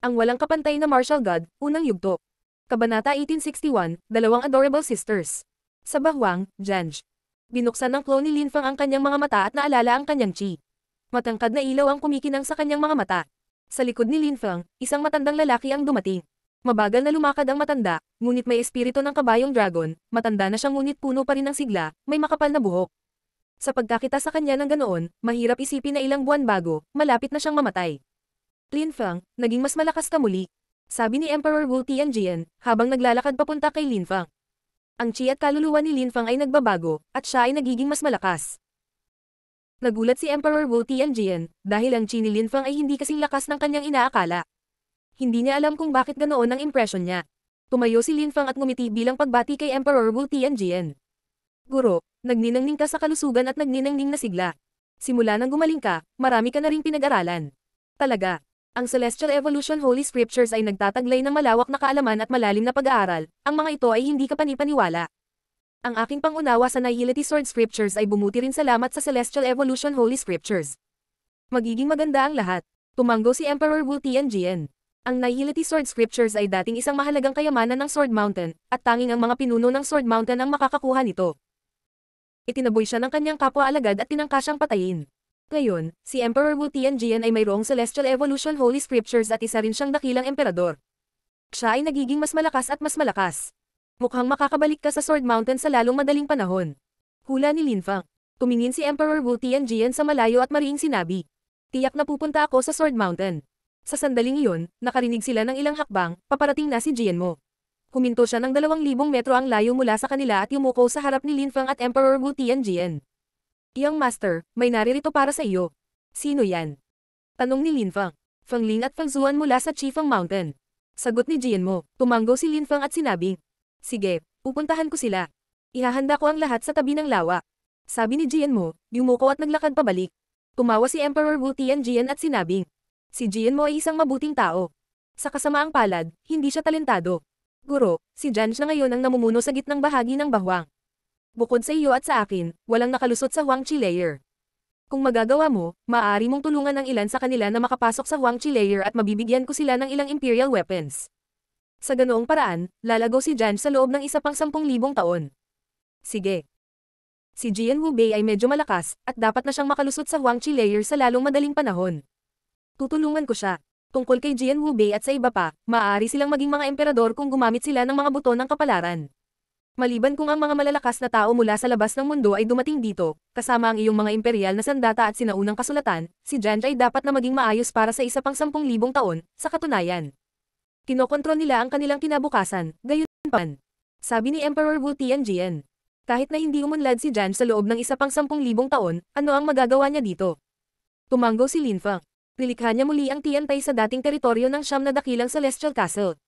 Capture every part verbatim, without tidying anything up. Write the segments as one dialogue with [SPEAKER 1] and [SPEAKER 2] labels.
[SPEAKER 1] Ang walang kapantay na martial god, unang yugto. Kabanata eighteen sixty-one, Dalawang Adorable Sisters. Sa bahwang, Janj. Binuksan ng clone ni Linfang ang kanyang mga mata at naalala ang kanyang chi. Matangkad na ilaw ang kumikinang sa kanyang mga mata. Sa likod ni Linfang, isang matandang lalaki ang dumating. Mabagal na lumakad ang matanda, ngunit may espiritu ng kabayong dragon, matanda na siya ngunit puno pa rin ng sigla, may makapal na buhok. Sa pagkakita sa kanya ng ganoon, mahirap isipin na ilang buwan bago, malapit na siyang mamatay. Linfang, naging mas malakas ka muli. Sabi ni Emperor Wu Tianjian, habang naglalakad papunta kay Linfang. Ang chi at kaluluwa ni Linfang ay nagbabago, at siya ay nagiging mas malakas. Nagulat si Emperor Wu Tianjian, dahil ang chi ni Linfang ay hindi kasing lakas ng kanyang inaakala. Hindi niya alam kung bakit ganoon ang impresyon niya. Tumayo si Linfang at ngumiti bilang pagbati kay Emperor Wu Tianjian. Guro, nagniningning ka sa kalusugan at nagniningning na sigla. Simula nang gumaling ka, marami ka na ring pinag-aralan. Talaga. Ang Celestial Evolution Holy Scriptures ay nagtataglay ng malawak na kaalaman at malalim na pag-aaral, ang mga ito ay hindi ka panipaniwala. Ang aking pangunawa sa Nihility Sword Scriptures ay bumuti rin salamat sa Celestial Evolution Holy Scriptures. Magiging maganda ang lahat. Tumanggo si Emperor Wu Tianjian. Ang Nihility Sword Scriptures ay dating isang mahalagang kayamanan ng Sword Mountain, at tanging ang mga pinuno ng Sword Mountain ang makakakuha nito. Itinaboy siya ng kanyang kapwa-alagad at tinangka siyang patayin. Ngayon, si Emperor Wu Tianjian ay mayroong Celestial Evolution Holy Scriptures at isa rin siyang dakilang emperador. Siya ay nagiging mas malakas at mas malakas. Mukhang makakabalik ka sa Sword Mountain sa lalong madaling panahon. Hula ni Linfang. Tumingin si Emperor Wu Tianjian sa malayo at mariing sinabi. Tiyak na pupunta ako sa Sword Mountain. Sa sandaling iyon, nakarinig sila ng ilang hakbang, paparating na si Jian Mo. Huminto siya ng dalawang libong metro ang layo mula sa kanila at yumuko sa harap ni Linfang at Emperor Wu Tianjian. Young Master, may naririto para sa iyo. Sino yan? Tanong ni Linfang. Fang Ling at Fang Zuan mula sa Chifeng Mountain. Sagot ni Jian Mo. Tumanggo si Linfang at sinabing, sige, pupuntahan ko sila. Ihahanda ko ang lahat sa tabi ng lawa. Sabi ni Jian Mo, yumuko at naglakad pabalik. Tumawa si Emperor Wu Tianjian at sinabing, si Jian Mo ay isang mabuting tao. Sa kasamaang palad, hindi siya talentado. Guro, si Janj na ngayon ang namumuno sa gitnang bahagi ng bahwang. Bukod sa iyo at sa akin, walang nakalusot sa Huangqi Layer. Kung magagawa mo, maaari mong tulungan ang ilan sa kanila na makapasok sa Huangqi Layer at mabibigyan ko sila ng ilang Imperial weapons. Sa ganoong paraan, lalago si Janj sa loob ng isa pang sampung libong taon. Sige. Si Jian Wu Bei ay medyo malakas, at dapat na siyang makalusot sa Huangqi Layer sa lalong madaling panahon. Tutulungan ko siya. Tungkol kay Jian Wu Bei at sa iba pa, maaari silang maging mga emperador kung gumamit sila ng mga buto ng kapalaran. Maliban kung ang mga malalakas na tao mula sa labas ng mundo ay dumating dito, kasama ang iyong mga imperial na sandata at sinaunang kasulatan, si Janj ay dapat na maging maayos para sa isa pang sampung libong taon, sa katunayan. Kinokontrol nila ang kanilang kinabukasan, gayunpaman. Sabi ni Emperor Wu Tianjian. Kahit na hindi umunlad si Janj sa loob ng isa pang sampung libong taon, ano ang magagawa niya dito? Tumanggo si Linfang. Nilikha niya muli ang Tiantay sa dating teritoryo ng siyam na dakilang Celestial Castle.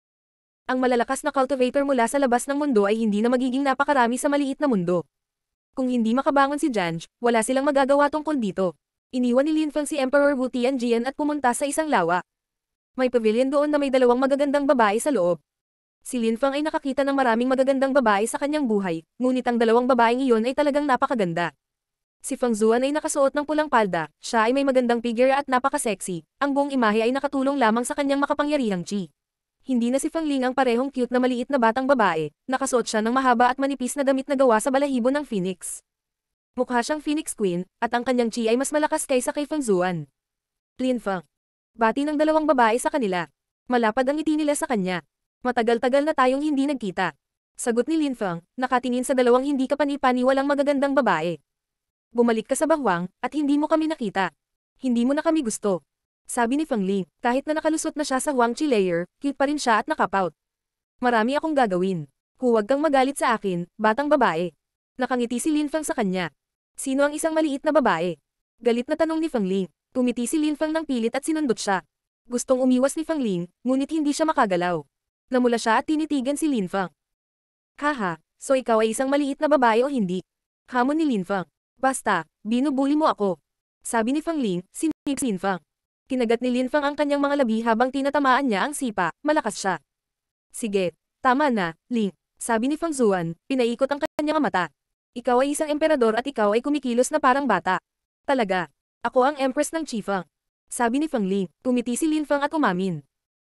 [SPEAKER 1] Ang malalakas na cultivator mula sa labas ng mundo ay hindi na magiging napakarami sa maliit na mundo. Kung hindi makabangon si Janj, wala silang magagawa tungkol dito. Iniwan ni Linfang si Emperor Wu Tianjian at pumunta sa isang lawa. May pavilion doon na may dalawang magagandang babae sa loob. Si Linfang ay nakakita ng maraming magagandang babae sa kanyang buhay, ngunit ang dalawang babaeng iyon ay talagang napakaganda. Si Fang Zuan ay nakasuot ng pulang palda, siya ay may magandang figure at napaka-sexy, ang buong imahe ay nakatulong lamang sa kanyang makapangyarihang chi. Hindi na si Fang Ling ang parehong cute na maliit na batang babae, nakasuot siya ng mahaba at manipis na damit na gawa sa balahibo ng Phoenix. Mukha siyang Phoenix Queen, at ang kanyang chi ay mas malakas kaysa kay Fang Zuan. Linfang. Bati ng dalawang babae sa kanila. Malapad ang ngiti nila sa kanya. Matagal-tagal na tayong hindi nagkita. Sagot ni Linfang, nakatingin sa dalawang hindi kapani-paniwalang magagandang babae. Bumalik ka sa bahwang, at hindi mo kami nakita. Hindi mo na kami gusto. Sabi ni Fang Ling, kahit na nakalusot na siya sa Huangqi Layer, cute pa rin siya at nakapout. Marami akong gagawin. Huwag kang magalit sa akin, batang babae. Nakangiti si Linfang sa kanya. Sino ang isang maliit na babae? Galit na tanong ni Fang Ling. Tumiti si Linfang ng pilit at sinundot siya. Gustong umiwas ni Fang Ling, ngunit hindi siya makagalaw. Namula siya at tinitigan si Linfang. Haha, so ikaw ay isang maliit na babae o hindi? Hamon ni Linfang. Basta, binubuli mo ako. Sabi ni Fang Ling, sinipis Linfang. Kinagat ni Linfang ang kanyang mga labi habang tinatamaan niya ang sipa, malakas siya. Sige, tama na, Ling. Sabi ni Fang Zuan, pinaikot ang kanyang mata. Ikaw ay isang emperador at ikaw ay kumikilos na parang bata. Talaga. Ako ang empress ng Chifeng. Sabi ni Fang Ling, tumiti si Linfang at umamin.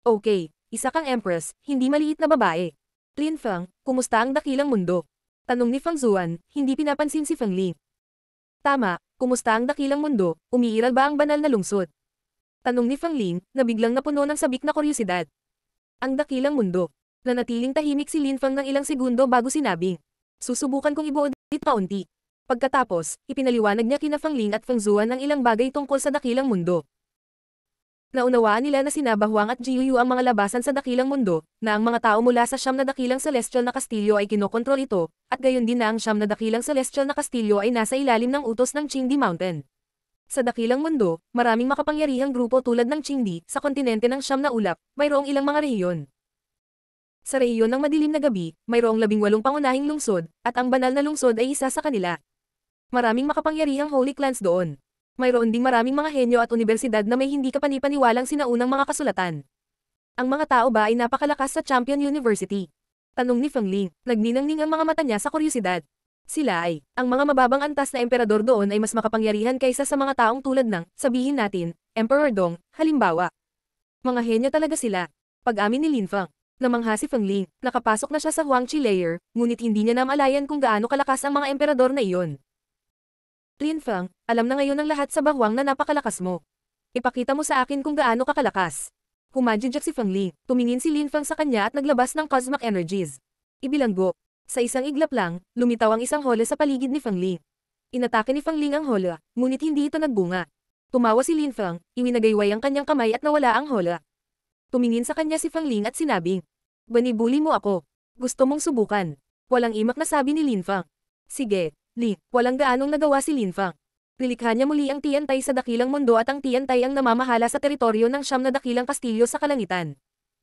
[SPEAKER 1] Okay, isa kang empress, hindi maliit na babae. Lin Feng, kumusta ang dakilang mundo? Tanong ni Feng Zuan, hindi pinapansin si Feng Ling. Tama, kumusta ang dakilang mundo, umiiral ba ang banal na lungsod? Tanong ni Feng Ling, na biglang napuno ng sabik na kuryosidad. Ang dakilang mundo. Nanatiling tahimik si Lin Feng ng ilang segundo bago sinabing, susubukan kong ibuod ulit paunti. Pagkatapos, ipinaliwanag niya kina Feng Ling at Feng Zuan ang ilang bagay tungkol sa dakilang mundo. Naunawaan nila na sina Bahuang at Jiuyu ang mga labasan sa dakilang mundo, na ang mga tao mula sa siyam na dakilang celestial na kastilyo ay kinokontrol ito, at gayon din na ang siyam na dakilang celestial na kastilyo ay nasa ilalim ng utos ng Qingdi Mountain. Sa dakilang mundo, maraming makapangyarihang grupo tulad ng Qingdi, sa kontinente ng siyam na ulap, mayroong ilang mga rehiyon. Sa rehiyon ng madilim na gabi, mayroong labing walong pangunahing lungsod, at ang banal na lungsod ay isa sa kanila. Maraming makapangyarihang holy clans doon. Mayroon ding maraming mga henyo at unibersidad na may hindi kapanipaniwalang sinaunang mga kasulatan. Ang mga tao ba ay napakalakas sa Champion University? Tanong ni Feng Ling, nagninangning ang mga mata niya sa kuryosidad. Sila ay, ang mga mababang antas na emperador doon ay mas makapangyarihan kaysa sa mga taong tulad ng, sabihin natin, Emperor Dong, halimbawa. Mga henyo talaga sila. Pag-amin ni Lin Feng, namangha si Feng Ling, nakapasok na siya sa Huangqi layer, ngunit hindi niya namalayan kung gaano kalakas ang mga emperador na iyon. Lin Feng, alam na ngayon ng lahat sa Bahuang na napakalakas mo. Ipakita mo sa akin kung gaano kakalakas. Humajijak si Feng Ling, tumingin si Lin Feng sa kanya at naglabas ng cosmic energies. Ibilanggo. Sa isang iglap lang, lumitaw ang isang hola sa paligid ni Feng Ling. Inatake ni Feng Ling ang hola, ngunit hindi ito nagbunga. Tumawa si Lin Feng, iwinagayway ang kanyang kamay at nawala ang hola. Tumingin sa kanya si Feng Ling at sinabing, banibuli mo ako. Gusto mong subukan. Walang imak na sabi ni Lin Feng. Sige. Li, walang gaanong nagawa si Lin Feng. Nilikha niya muli ang Tiantay sa dakilang mundo at ang Tiantay ang namamahala sa teritoryo ng siyam na dakilang kastilyo sa kalangitan.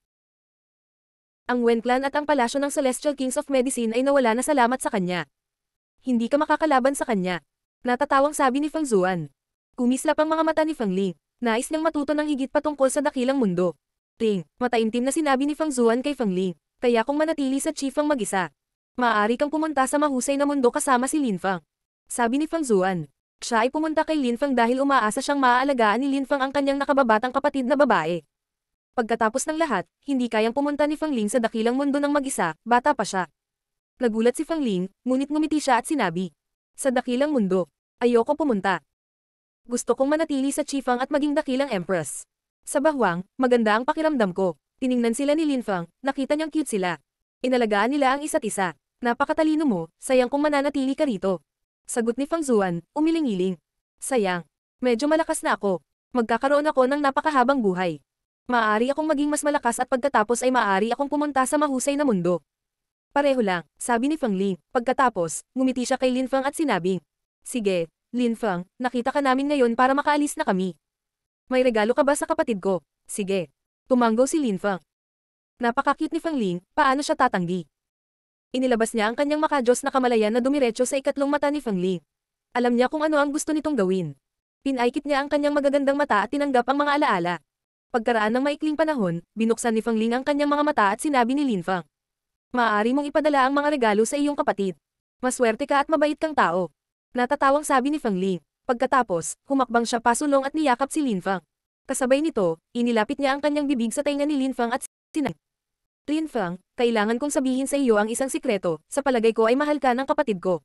[SPEAKER 1] Ang Wen Clan at ang palasyo ng Celestial Kings of Medicine ay nawala na salamat sa kanya. Hindi ka makakalaban sa kanya. Natatawang sabi ni Feng Zuan. Kumislap ang mga mata ni Feng Ling. Nais niyang matuto ng higit pa tungkol sa dakilang mundo. Ting, mataimtim na sinabi ni Feng Zuan kay Feng Ling. Kaya kung manatili sa chief ang mag-isa, maaari kang pumunta sa mahusay na mundo kasama si Lin Feng. Sabi ni Feng Zuan. Siya ay pumunta kay Lin Feng dahil umaasa siyang maaalagaan ni Lin Feng ang kanyang nakababatang kapatid na babae. Pagkatapos ng lahat, hindi kayang pumunta ni Feng Ling sa dakilang mundo ng mag-isa, bata pa siya. Nagulat si Feng Ling, ngunit ngumiti siya at sinabi. Sa dakilang mundo, ayoko pumunta. Gusto kong manatili sa chiefang at maging dakilang empress. Sa Bahuang, maganda ang pakiramdam ko. Tiningnan sila ni Lin Feng, nakita niyang cute sila. Inalagaan nila ang isa't isa. Napakatalino mo, sayang kung mananatili ka rito. Sagot ni Feng Zuan, umiling-iling. Sayang. Medyo malakas na ako. Magkakaroon ako ng napakahabang buhay. Maaari akong maging mas malakas at pagkatapos ay maaari akong pumunta sa mahusay na mundo. Pareho lang, sabi ni Feng Ling. Pagkatapos, ngumiti siya kay Lin Feng at sinabing, sige, Lin Feng, nakita ka namin ngayon para makaalis na kami. May regalo ka ba sa kapatid ko? Sige. Tumanggo si Lin Feng. Napaka-cute ni Feng Ling, paano siya tatanggi? Inilabas niya ang kanyang makajos na kamalayan na dumiretso sa ikatlong mata ni Feng Ling. Alam niya kung ano ang gusto nitong gawin. Pinaikit niya ang kanyang magagandang mata at tinanggap ang mga alaala. Pagkaraan ng maikling panahon, binuksan ni Feng Ling ang kanyang mga mata at sinabi ni Lin Feng. Maaari mong ipadala ang mga regalo sa iyong kapatid. Maswerte ka at mabait kang tao. Natatawang sabi ni Feng Ling. Pagkatapos, humakbang siya pasulong at niyakap si Lin Feng. Kasabay nito, inilapit niya ang kanyang bibig sa tainga ni Lin Feng at sinabing, Lin Feng, kailangan kong sabihin sa iyo ang isang sikreto, sa palagay ko ay mahal ka ng kapatid ko.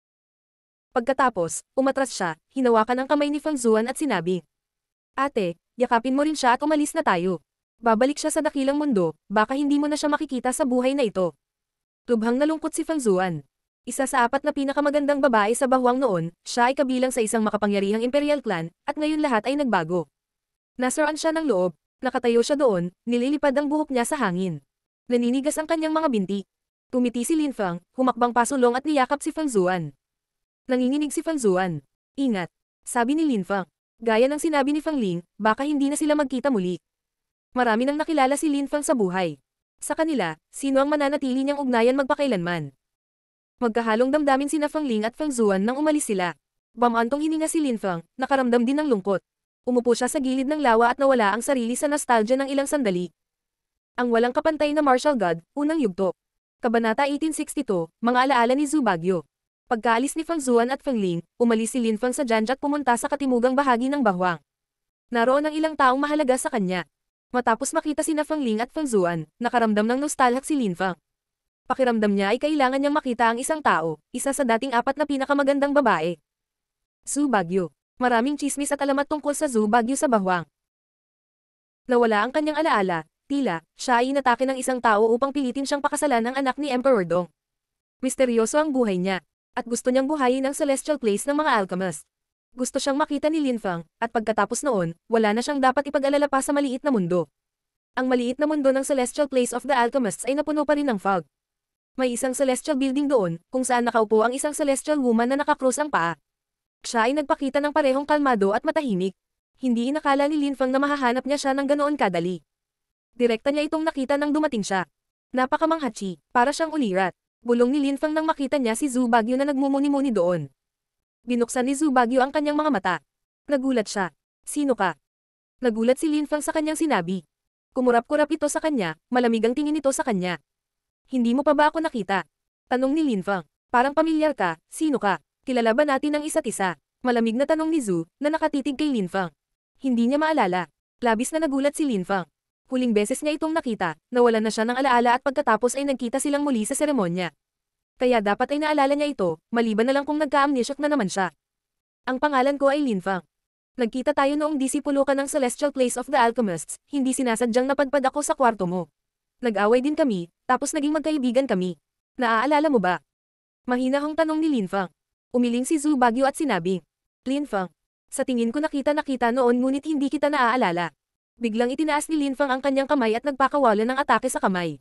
[SPEAKER 1] Pagkatapos, umatras siya, hinawakan ang kamay ni Feng Zuan at sinabi, ate, yakapin mo rin siya at umalis na tayo. Babalik siya sa dakilang mundo, baka hindi mo na siya makikita sa buhay na ito. Lubhang nalungkot si Feng Zuan. Isa sa apat na pinakamagandang babae sa Bahuang noon, siya ay kabilang sa isang makapangyarihang imperial clan, at ngayon lahat ay nagbago. Nasaraan siya ng loob, nakatayo siya doon, nililipad ang buhok niya sa hangin. Naninigas ang kanyang mga binti. Tumiti si Lin Feng, humakbang pasulong at niyakap si Feng Zuan. Nanginginig si Feng Zuan. Ingat, sabi ni Lin Feng. Gaya ng sinabi ni Feng Ling, baka hindi na sila magkita muli. Marami nang nakilala si Lin Feng sa buhay. Sa kanila, sino ang mananatili niyang ugnayan magpakailanman? Magkahalong damdamin sina Feng Ling at Feng Zuan nang umalis sila. Bamantong hininga si Lin Feng, nakaramdam din ng lungkot. Umupo siya sa gilid ng lawa at nawala ang sarili sa nostalgia ng ilang sandali. Ang walang kapantay na martial god, unang yugto. Kabanata eighteen sixty-two, mga alaala ni Zhu Bagyo. Pagkaalis ni Feng Zuan at Feng Ling, umalis si Lin Feng sa Janj at pumunta sa katimugang bahagi ng Bahuang. Naroon ang ilang taong mahalaga sa kanya. Matapos makita sina Feng Ling at Feng Zuan, nakaramdam ng nostalgia si Lin Feng. Pakiramdam niya ay kailangan niyang makita ang isang tao, isa sa dating apat na pinakamagandang babae. Zhu Bagyo. Maraming chismis at alamat tungkol sa Zhu Bagyo sa bahwang. Nawala ang kanyang alaala, tila, siya ay inatake ng isang tao upang pilitin siyang pakasalan ng anak ni Emperor Dong. Misteryoso ang buhay niya, at gusto niyang buhayin ang Celestial Place ng mga alchemist. Gusto siyang makita ni Lin Feng, at pagkatapos noon, wala na siyang dapat ipag-alala pa sa maliit na mundo. Ang maliit na mundo ng Celestial Place of the Alchemists ay napuno pa rin ng fog. May isang celestial building doon, kung saan nakaupo ang isang celestial woman na nakakrus ang paa. Siya ay nagpakita ng parehong kalmado at matahimik. Hindi inakala ni Lin Feng na mahahanap niya siya ng ganoon kadali. Direkta niya itong nakita nang dumating siya. Napakamanghatsi, para siyang ulirat. Bulong ni Lin Feng nang makita niya si Zhu Bagyo na nagmumuni-muni doon. Binuksan ni Zhu Bagyo ang kanyang mga mata. Nagulat siya. Sino ka? Nagulat si Lin Feng sa kanyang sinabi. Kumurap-kurap ito sa kanya, malamig ang tingin nito sa kanya. Hindi mo pa ba ako nakita? Tanong ni Lin Feng. Parang pamilyar ka, sino ka? Kilala ba natin ang isa't isa? Malamig na tanong ni Zhu, na nakatitig kay Lin Feng. Hindi niya maalala. Labis na nagulat si Lin Feng. Huling beses niya itong nakita, nawalan na siya ng alaala at pagkatapos ay nagkita silang muli sa seremonya. Kaya dapat ay naalala niya ito, maliban na lang kung nagka-amnesiac na naman siya. Ang pangalan ko ay Lin Feng. Nagkita tayo noong disipulo ka ng Celestial Place of the Alchemists, hindi sinasadyang napadpad ako sa kwarto mo. Nag-away din kami, tapos naging magkaibigan kami. Naaalala mo ba? Mahinahong tanong ni Lin Feng. Umiling si Zhu Bagyo at sinabi, Lin Feng, sa tingin ko nakita-nakita noon ngunit hindi kita naaalala. Biglang itinaas ni Lin Feng ang kanyang kamay at nagpakawala ng atake sa kamay.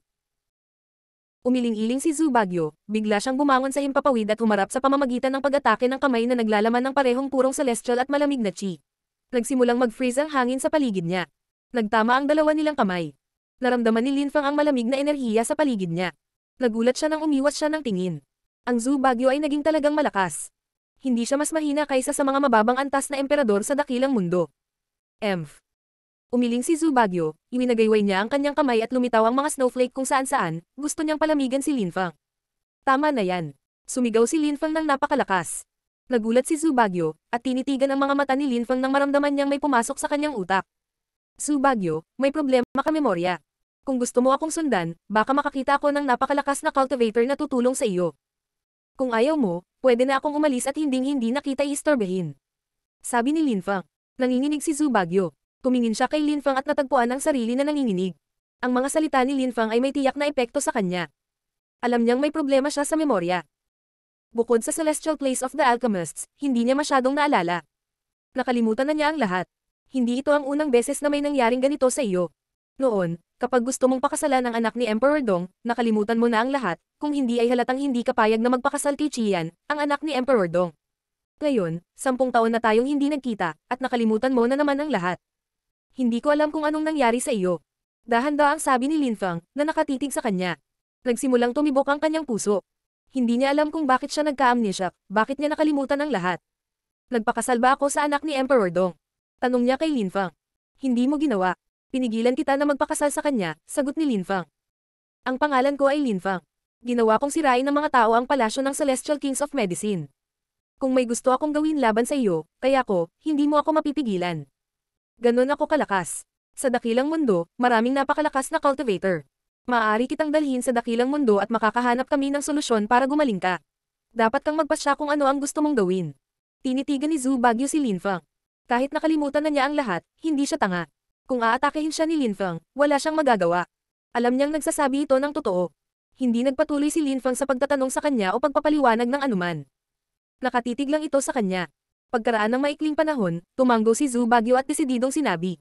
[SPEAKER 1] Umiling-iling si Zhu Bagyo, bigla siyang bumangon sa himpapawid at humarap sa pamamagitan ng pag-atake ng kamay na naglalaman ng parehong purong celestial at malamig na chi. Nagsimulang mag-freeze ang hangin sa paligid niya. Nagtama ang dalawa nilang kamay. Naramdaman ni Lin Feng ang malamig na enerhiya sa paligid niya. Nagulat siya nang umiwas siya ng tingin. Ang Zhu Bagyo ay naging talagang malakas. Hindi siya mas mahina kaysa sa mga mababang antas na emperador sa dakilang mundo. Emph. Umiling si Zhu Bagyo, iwinagayway niya ang kanyang kamay at lumitaw ang mga snowflake kung saan-saan, gusto niyang palamigan si Lin Feng. Tama na yan. Sumigaw si Lin Feng ng napakalakas. Nagulat si Zhu Bagyo, at tinitigan ang mga mata ni Lin Feng nang maramdaman niyang may pumasok sa kanyang utak. Zhu Bagyo, may problema ka memorya. Kung gusto mo akong sundan, baka makakita ako ng napakalakas na cultivator na tutulong sa iyo. Kung ayaw mo, pwede na akong umalis at hinding-hindi na kita iistorbehin. Sabi ni Lin Feng. Nanginginig si Zhu Bagyo. Tumingin siya kay Lin Feng at natagpuan ang sarili na nanginginig. Ang mga salita ni Lin Feng ay may tiyak na epekto sa kanya. Alam niyang may problema siya sa memorya. Bukod sa Celestial Place of the Alchemists, hindi niya masyadong naalala. Nakalimutan na niya ang lahat. Hindi ito ang unang beses na may nangyaring ganito sa iyo. Noon, kapag gusto mong pakasalan ang anak ni Emperor Dong, nakalimutan mo na ang lahat, kung hindi ay halatang hindi ka payag na magpakasal kay Qian, ang anak ni Emperor Dong. Ngayon, sampung taon na tayong hindi nagkita, at nakalimutan mo na naman ang lahat. Hindi ko alam kung anong nangyari sa iyo. Dahan-daang sabi ni Lin Feng, na nakatitig sa kanya. Nagsimulang tumibok ang kanyang puso. Hindi niya alam kung bakit siya nagka-amnesiac, bakit niya nakalimutan ang lahat. Nagpakasal ba ako sa anak ni Emperor Dong? Tanong niya kay Lin Feng. Hindi mo ginawa. Pinigilan kita na magpakasal sa kanya, sagot ni Lin Feng. Ang pangalan ko ay Lin Feng. Ginawa kong sirain ng mga tao ang palasyo ng Celestial Kings of Medicine. Kung may gusto akong gawin laban sa iyo, kaya ko, hindi mo ako mapipigilan. Ganon ako kalakas. Sa dakilang mundo, maraming napakalakas na cultivator. Maaari kitang dalhin sa dakilang mundo at makakahanap kami ng solusyon para gumaling ka. Dapat kang magpasya kung ano ang gusto mong gawin. Tinitigan ni Zhu Bagyo si Lin Feng. Kahit nakalimutan na niya ang lahat, hindi siya tanga. Kung aatakehin siya ni Lin Feng, wala siyang magagawa. Alam niyang nagsasabi ito ng totoo. Hindi nagpatuloy si Lin Feng sa pagtatanong sa kanya o pagpapaliwanag ng anuman. Nakatitig lang ito sa kanya. Pagkaraan ng maikling panahon, tumanggo si Zhu Bagyo at desididong sinabi.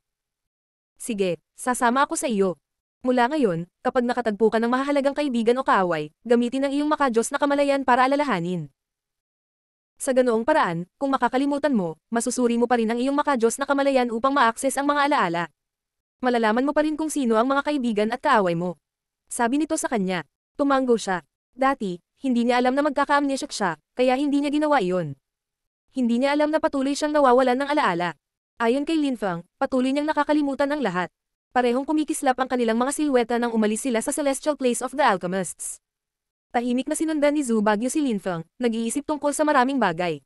[SPEAKER 1] Sige, sasama ako sa iyo. Mula ngayon, kapag nakatagpo ka ng mahahalagang kaibigan o kaaway, gamitin ang iyong makadiyos na kamalayan para alalahanin. Sa ganoong paraan, kung makakalimutan mo, masusuri mo pa rin ang iyong makadiyos na kamalayan upang ma-access ang mga alaala. Malalaman mo pa rin kung sino ang mga kaibigan at kaaway mo. Sabi nito sa kanya. Tumanggo siya. Dati, hindi niya alam na magkaka-amnesiac siya, kaya hindi niya ginawa iyon. Hindi niya alam na patuloy siyang nawawalan ng alaala. Ayon kay Lin Feng, patuloy niyang nakakalimutan ang lahat. Parehong kumikislap ang kanilang mga silweta nang umalis sila sa Celestial Place of the Alchemists. Tahimik na sinundan ni Zhu Bagyo si Lin Feng, nag-iisip tungkol sa maraming bagay.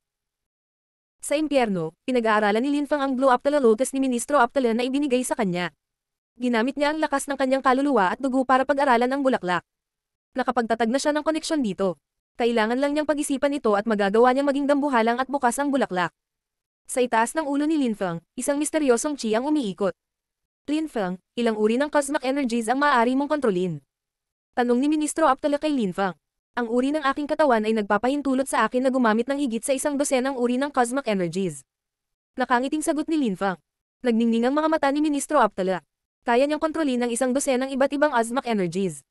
[SPEAKER 1] Sa impyerno, pinag-aaralan ni Lin Feng ang Blue Aptala Lotus ni Ministro Aptala na ibinigay sa kanya. Ginamit niya ang lakas ng kanyang kaluluwa at dugo para pag-aralan ang bulaklak. Nakapagtatag na siya ng koneksyon dito. Kailangan lang niyang pag-isipan ito at magagawa niyang maging dambuhalang at bukas ang bulaklak. Sa itaas ng ulo ni Lin Feng, isang misteryosong chi ang umiikot. Lin Feng, ilang uri ng cosmic energies ang maaari mong kontrolin? Tanong ni Ministro Aptala kay Lin Feng. Ang uri ng aking katawan ay nagpapahintulot sa akin na gumamit ng higit sa isang dosenang uri ng cosmic energies. Nakangiting sagot ni Lin Feng. Nagningning ang mga mata ni Ministro Aptala. Kaya niyang kontrolin ang isang dosenang iba't ibang cosmic energies.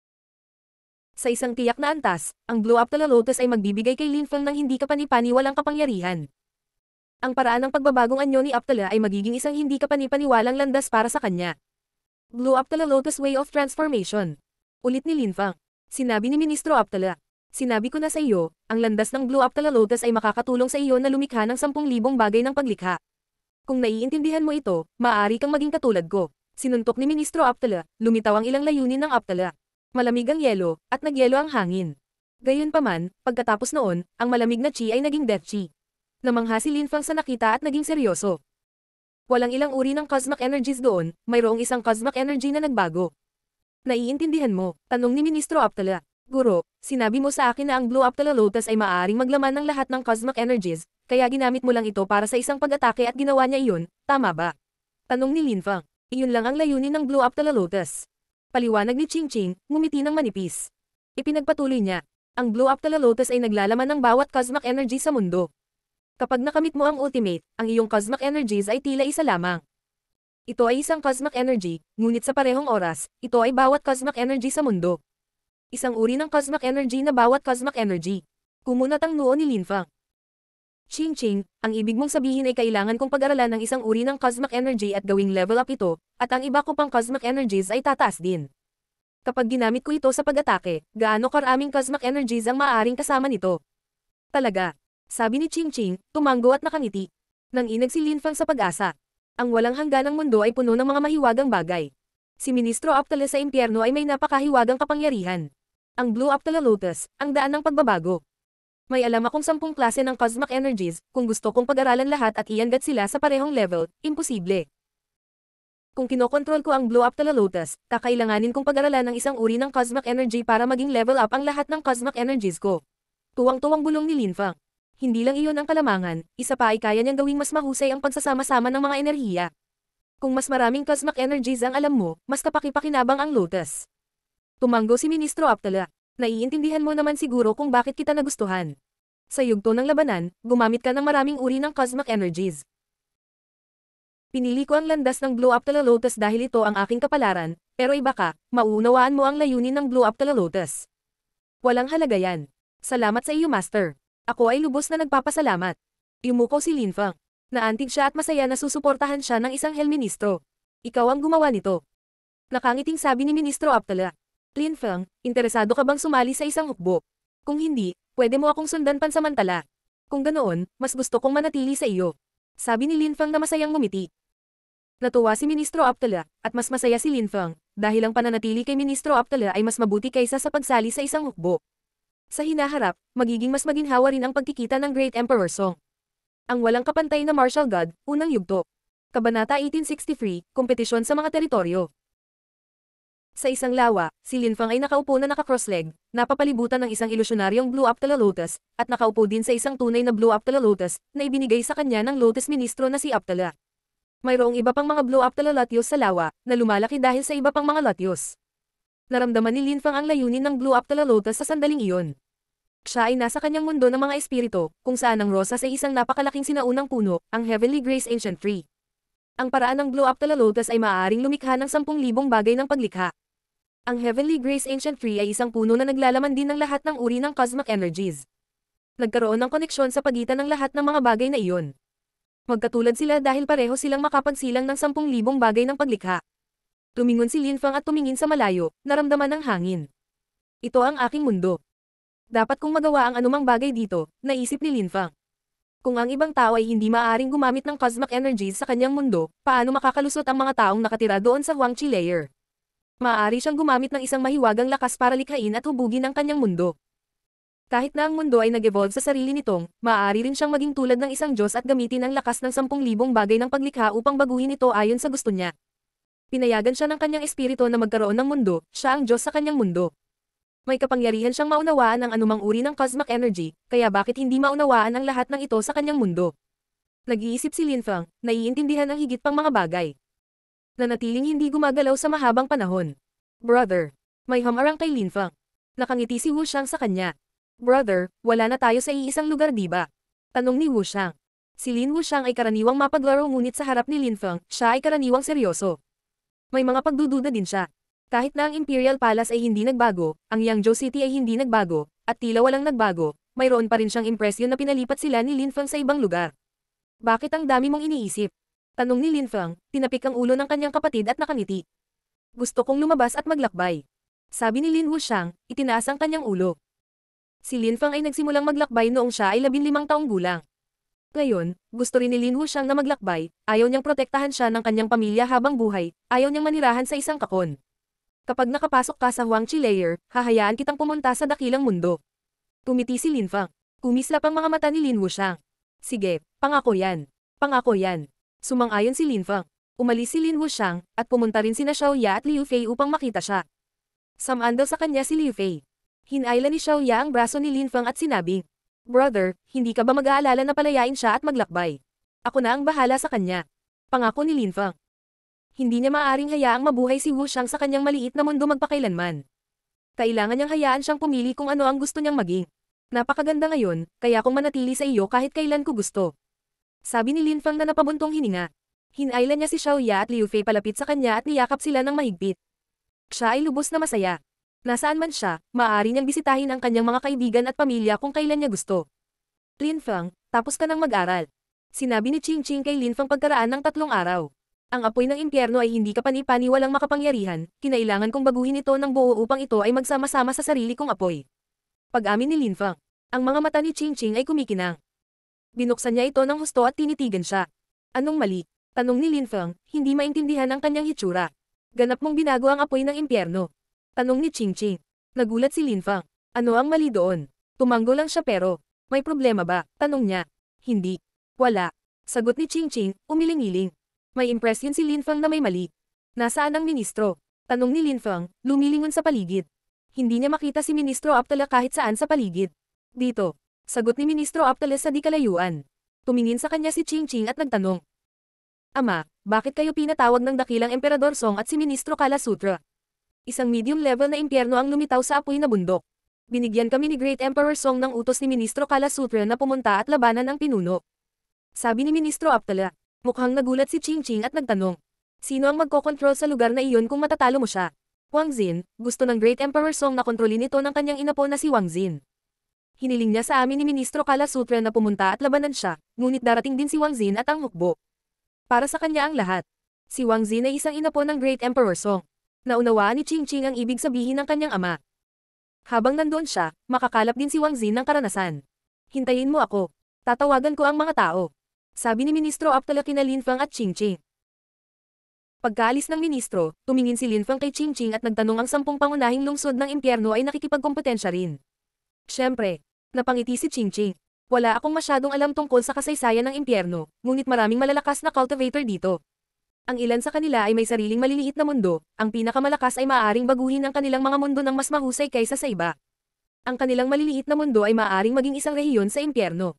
[SPEAKER 1] Sa isang tiyak na antas, ang Blue Aptala Lotus ay magbibigay kay Lin Feng ng hindi kapani-paniwalang kapangyarihan. Ang paraan ng pagbabagong anyo ni Aptala ay magiging isang hindi kapani-paniwalang landas para sa kanya. Blue Aptala Lotus Way of Transformation. Ulit ni Lin Feng. Sinabi ni Ministro Aptala. Sinabi ko na sa iyo, ang landas ng Blue Aptala Lotus ay makakatulong sa iyo na lumikha ng sampung libong bagay ng paglikha. Kung naiintindihan mo ito, maaari kang maging katulad ko. Sinuntok ni Ministro Aptala, lumitaw ang ilang layunin ng Aptala. Malamig ang yelo, at nagyelo ang hangin. Gayunpaman, pagkatapos noon, ang malamig na chi ay naging death chi. Namangha si Lin Feng sa nakita at naging seryoso. Walang ilang uri ng cosmic energies doon, mayroong isang cosmic energy na nagbago. Naiintindihan mo? Tanong ni Ministro Aptala. Guro, sinabi mo sa akin na ang Blue Aptala Lotus ay maaaring maglaman ng lahat ng cosmic energies, kaya ginamit mo lang ito para sa isang pag-atake at ginawa niya iyon, tama ba? Tanong ni Lin Feng. Iyon lang ang layunin ng Blue Aptala Lotus. Paliwanag ni Ching Ching, ngumiti ng manipis. Ipinagpatuloy niya. Ang Blue Aptala Lotus ay naglalaman ng bawat cosmic energy sa mundo. Kapag nakamit mo ang ultimate, ang iyong cosmic energies ay tila isa lamang. Ito ay isang cosmic energy, ngunit sa parehong oras, ito ay bawat cosmic energy sa mundo. Isang uri ng cosmic energy na bawat cosmic energy. Kumunat ang noo ni Lin Feng. Ching Ching, ang ibig mong sabihin ay kailangan kong pag-aralan ng isang uri ng cosmic energy at gawing level up ito, at ang iba ko pang cosmic energies ay tataas din. Kapag ginamit ko ito sa pag-atake, gaano karaming cosmic energies ang maaaring kasama nito? Talaga. Sabi ni Ching Ching, tumanggo at nakangiti. Nanginag si Lin Feng sa pag-asa. Ang walang hangganang mundo ay puno ng mga mahiwagang bagay. Si Ministro Aptala sa impyerno ay may napakahiwagang kapangyarihan. Ang Blue Aptala Lotus, ang daan ng pagbabago. May alam akong sampung klase ng cosmic energies, kung gusto kong pag-aralan lahat at iangat sila sa parehong level, imposible. Kung kinokontrol ko ang Blue Aptala Lotus, kakailanganin kong pag-aralan ng isang uri ng cosmic energy para maging level up ang lahat ng cosmic energies ko. Tuwang-tuwang bulong ni Lin Feng. Hindi lang iyon ang kalamangan, isa pa ay kaya niyang gawing mas mahusay ang pagsasama-sama ng mga enerhiya. Kung mas maraming cosmic energies ang alam mo, mas kapaki-pakinabang ang Lotus. Tumanggo si Ministro Aptala. Naiintindihan mo naman siguro kung bakit kita nagustuhan. Sa yugto ng labanan, gumamit ka ng maraming uri ng cosmic energies. Pinili ko ang landas ng Blue Aptala Lotus dahil ito ang aking kapalaran, pero iba ka, mauunawaan mo ang layunin ng Blue Aptala Lotus. Walang halaga yan. Salamat sa iyo, Master. Ako ay lubos na nagpapasalamat. Yumuko si Lin Feng. Naantig siya at masaya na susuportahan siya ng isang helministro. Ikaw ang gumawa nito. Nakangiting sabi ni Ministro Aptala. Lin Feng, interesado ka bang sumali sa isang hukbo? Kung hindi, pwede mo akong sundan pansamantala. Kung ganoon, mas gusto kong manatili sa iyo. Sabi ni Lin Feng na masayang ngumiti. Natuwa si Ministro Aptala, at mas masaya si Lin Feng, dahil ang pananatili kay Ministro Aptala ay mas mabuti kaysa sa pagsali sa isang hukbo. Sa hinaharap, magiging mas maginhawa rin ang pagkikita ng Great Emperor Song. Ang walang kapantay na martial god, unang yugto. Kabanata eighteen sixty-three, kompetisyon sa mga teritoryo. Sa isang lawa, si Lin Feng ay nakaupo na naka-cross-leg, napapalibutan ng isang ilusyonaryong Blue Aptala Lotus, at nakaupo din sa isang tunay na Blue Aptala Lotus, na ibinigay sa kanya ng Lotus Ministro na si Aptala. Mayroong iba pang mga Blue Aptala Lotus sa lawa, na lumalaki dahil sa iba pang mga Lotus. Naramdaman ni Lin Feng ang layunin ng Blue Aptala Lotus sa sandaling iyon. Siya ay nasa kanyang mundo ng mga espiritu, kung saan ang rosas ay isang napakalaking sinaunang puno, ang Heavenly Grace Ancient Tree. Ang paraan ng Blue Aptala Lotus ay maaaring lumikha ng sampung libong bagay ng paglikha. Ang Heavenly Grace Ancient Tree ay isang puno na naglalaman din ng lahat ng uri ng cosmic energies. Nagkaroon ng koneksyon sa pagitan ng lahat ng mga bagay na iyon. Magkatulad sila dahil pareho silang makapagsilang ng sampung libong bagay ng paglikha. Tumingon si Lin Feng at tumingin sa malayo, naramdaman ng hangin. Ito ang aking mundo. Dapat kong magawa ang anumang bagay dito, naisip ni Lin Feng. Kung ang ibang tao ay hindi maaaring gumamit ng cosmic energies sa kanyang mundo, paano makakalusot ang mga taong nakatira doon sa Huangqi Layer? Maaari siyang gumamit ng isang mahiwagang lakas para likhain at hubugin ang kanyang mundo. Kahit na ang mundo ay nag-evolve sa sarili nitong, maaari rin siyang maging tulad ng isang Diyos at gamitin ang lakas ng sampung libong bagay ng paglikha upang baguhin ito ayon sa gusto niya. Pinayagan siya ng kanyang espiritu na magkaroon ng mundo, siya ang Diyos sa kanyang mundo. May kapangyarihan siyang maunawaan ang anumang uri ng cosmic energy, kaya bakit hindi maunawaan ang lahat ng ito sa kanyang mundo? Nag-iisip si Lin Feng, naiintindihan ang higit pang mga bagay. Nanatiling hindi gumagalaw sa mahabang panahon. Brother, may hamarang kay Lin Feng. Nakangiti si Wu Xiang sa kanya. Brother, wala na tayo sa iisang lugar diba? Tanong ni Wu Xiang. Si Lin Wu Xiang ay karaniwang mapaglaro ngunit sa harap ni Lin Feng, siya ay karaniwang seryoso. May mga pagdududa din siya. Kahit na ang Imperial Palace ay hindi nagbago, ang Yangzhou City ay hindi nagbago, at tila walang nagbago, mayroon pa rin siyang impresyon na pinalipat sila ni Lin Feng sa ibang lugar. Bakit ang dami mong iniisip? Tanong ni Lin Feng, tinapik ang ulo ng kanyang kapatid at nakangiti. Gusto kong lumabas at maglakbay. Sabi ni Lin Wu Xiang, itinaas ang kanyang ulo. Si Lin Feng ay nagsimulang maglakbay noong siya ay labinlimang taong gulang. Ngayon, gusto rin ni Lin Wu Xiang na maglakbay, ayaw niyang protektahan siya ng kanyang pamilya habang buhay, ayaw niyang manirahan sa isang kakon. Kapag nakapasok ka sa Huangqi Layer, hahayaan kitang pumunta sa dakilang mundo. Tumiti si Lin Feng. Kumislap ang mga mata ni Lin Wu Xiang. Sige, pangako yan. Pangako yan. Sumang-ayon si Lin Feng. Umalis si Lin Wu Xiang, at pumunta rin sina Xiaoya at Liu Fei upang makita siya. Samandal sa kanya si Liu Fei. Hinayla ni Xiaoya ang braso ni Lin Feng at sinabing, Brother, hindi ka ba mag-aalala na palayain siya at maglakbay? Ako na ang bahala sa kanya. Pangako ni Lin Feng. Hindi niya maaaring hayaang mabuhay si Wu Xiang sa kanyang maliit na mundo magpakailanman. Kailangan niyang hayaan siyang pumili kung ano ang gusto niyang maging. Napakaganda ngayon, kaya kung manatili sa iyo kahit kailan ko gusto. Sabi ni Lin Feng na napabuntong hininga. Hinayla niya si Xiaoya at Liu Fei palapit sa kanya at niyakap sila ng mahigpit. Siya ay lubos na masaya. Nasaan man siya, maaari niyang bisitahin ang kanyang mga kaibigan at pamilya kung kailan niya gusto. Lin Feng, tapos ka nang mag-aral. Sinabi ni Qing Qing kay Lin Feng pagkaraan ng tatlong araw. Ang apoy ng impyerno ay hindi kapani-pani walang makapangyarihan, kinailangan kong baguhin ito ng buo upang ito ay magsama-sama sa sarili kong apoy. Pag-amin ni Lin Feng, ang mga mata ni Qing Qing ay kumikinang. Binuksan niya ito ng husto at tinitigan siya. Anong mali? Tanong ni Lin Feng, hindi maintindihan ang kanyang hitsura. Ganap mong binago ang apoy ng impyerno. Tanong ni Qing Qing. Nagulat si Lin Feng. Ano ang mali doon? Tumango lang siya pero, may problema ba? Tanong niya. Hindi. Wala. Sagot ni Qing Qing, umiling-iling. May impresyon si Lin Feng na may mali. Nasaan ang ministro? Tanong ni Lin Feng, lumilingon sa paligid. Hindi niya makita si Ministro Aptala kahit saan sa paligid. Dito. Sagot ni Ministro Aptala sa di kalayuan. Tumingin sa kanya si Qing Qing at nagtanong. Ama, bakit kayo pinatawag ng dakilang Emperador Song at si Ministro Kala Sutra? Isang medium-level na impyerno ang lumitaw sa apoy na bundok. Binigyan kami ni Great Emperor Song ng utos ni Ministro Kala Sutra na pumunta at labanan ang pinuno. Sabi ni Ministro Aptala. Mukhang nagulat si Qing Qing at nagtanong. Sino ang magkokontrol sa lugar na iyon kung matatalo mo siya? Wang Xin, gusto ng Great Emperor Song na kontrolin ito ng kanyang inapo na si Wang Xin. Hiniling niya sa amin ni Ministro Kala Sutra na pumunta at labanan siya, ngunit darating din si Wang Xin at ang hukbo. Para sa kanya ang lahat. Si Wang Xin ay isang inapo ng Great Emperor Song. Naunawaan ni Qing Qing ang ibig sabihin ng kanyang ama. Habang nandoon siya, makakalap din si Wang Xin ng karanasan. Hintayin mo ako. Tatawagan ko ang mga tao. Sabi ni Ministro Aptala kina Lin Feng at Qing Qing. Pagkaalis ng ministro, tumingin si Lin Feng kay Qing Qing at nagtanong ang sampung pangunahing lungsod ng impyerno ay nakikipagkompetensya rin. Siyempre, napangiti si Qing Qing. Wala akong masyadong alam tungkol sa kasaysayan ng impyerno, ngunit maraming malalakas na cultivator dito. Ang ilan sa kanila ay may sariling maliliit na mundo, ang pinakamalakas ay maaaring baguhin ang kanilang mga mundo ng mas mahusay kaysa sa iba. Ang kanilang maliliit na mundo ay maaaring maging isang rehiyon sa impyerno.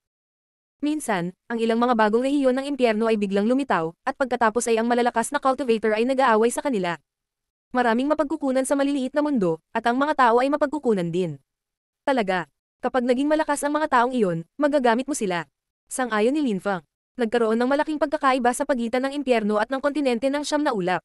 [SPEAKER 1] Minsan, ang ilang mga bagong rehiyon ng impyerno ay biglang lumitaw, at pagkatapos ay ang malalakas na cultivator ay nag-aaway sa kanila. Maraming mapagkukunan sa maliliit na mundo, at ang mga tao ay mapagkukunan din. Talaga, kapag naging malakas ang mga taong iyon, magagamit mo sila. Sang-ayon ni Lin Feng. Nagkaroon ng malaking pagkakaiba sa pagitan ng impyerno at ng kontinente ng siyam na ulap.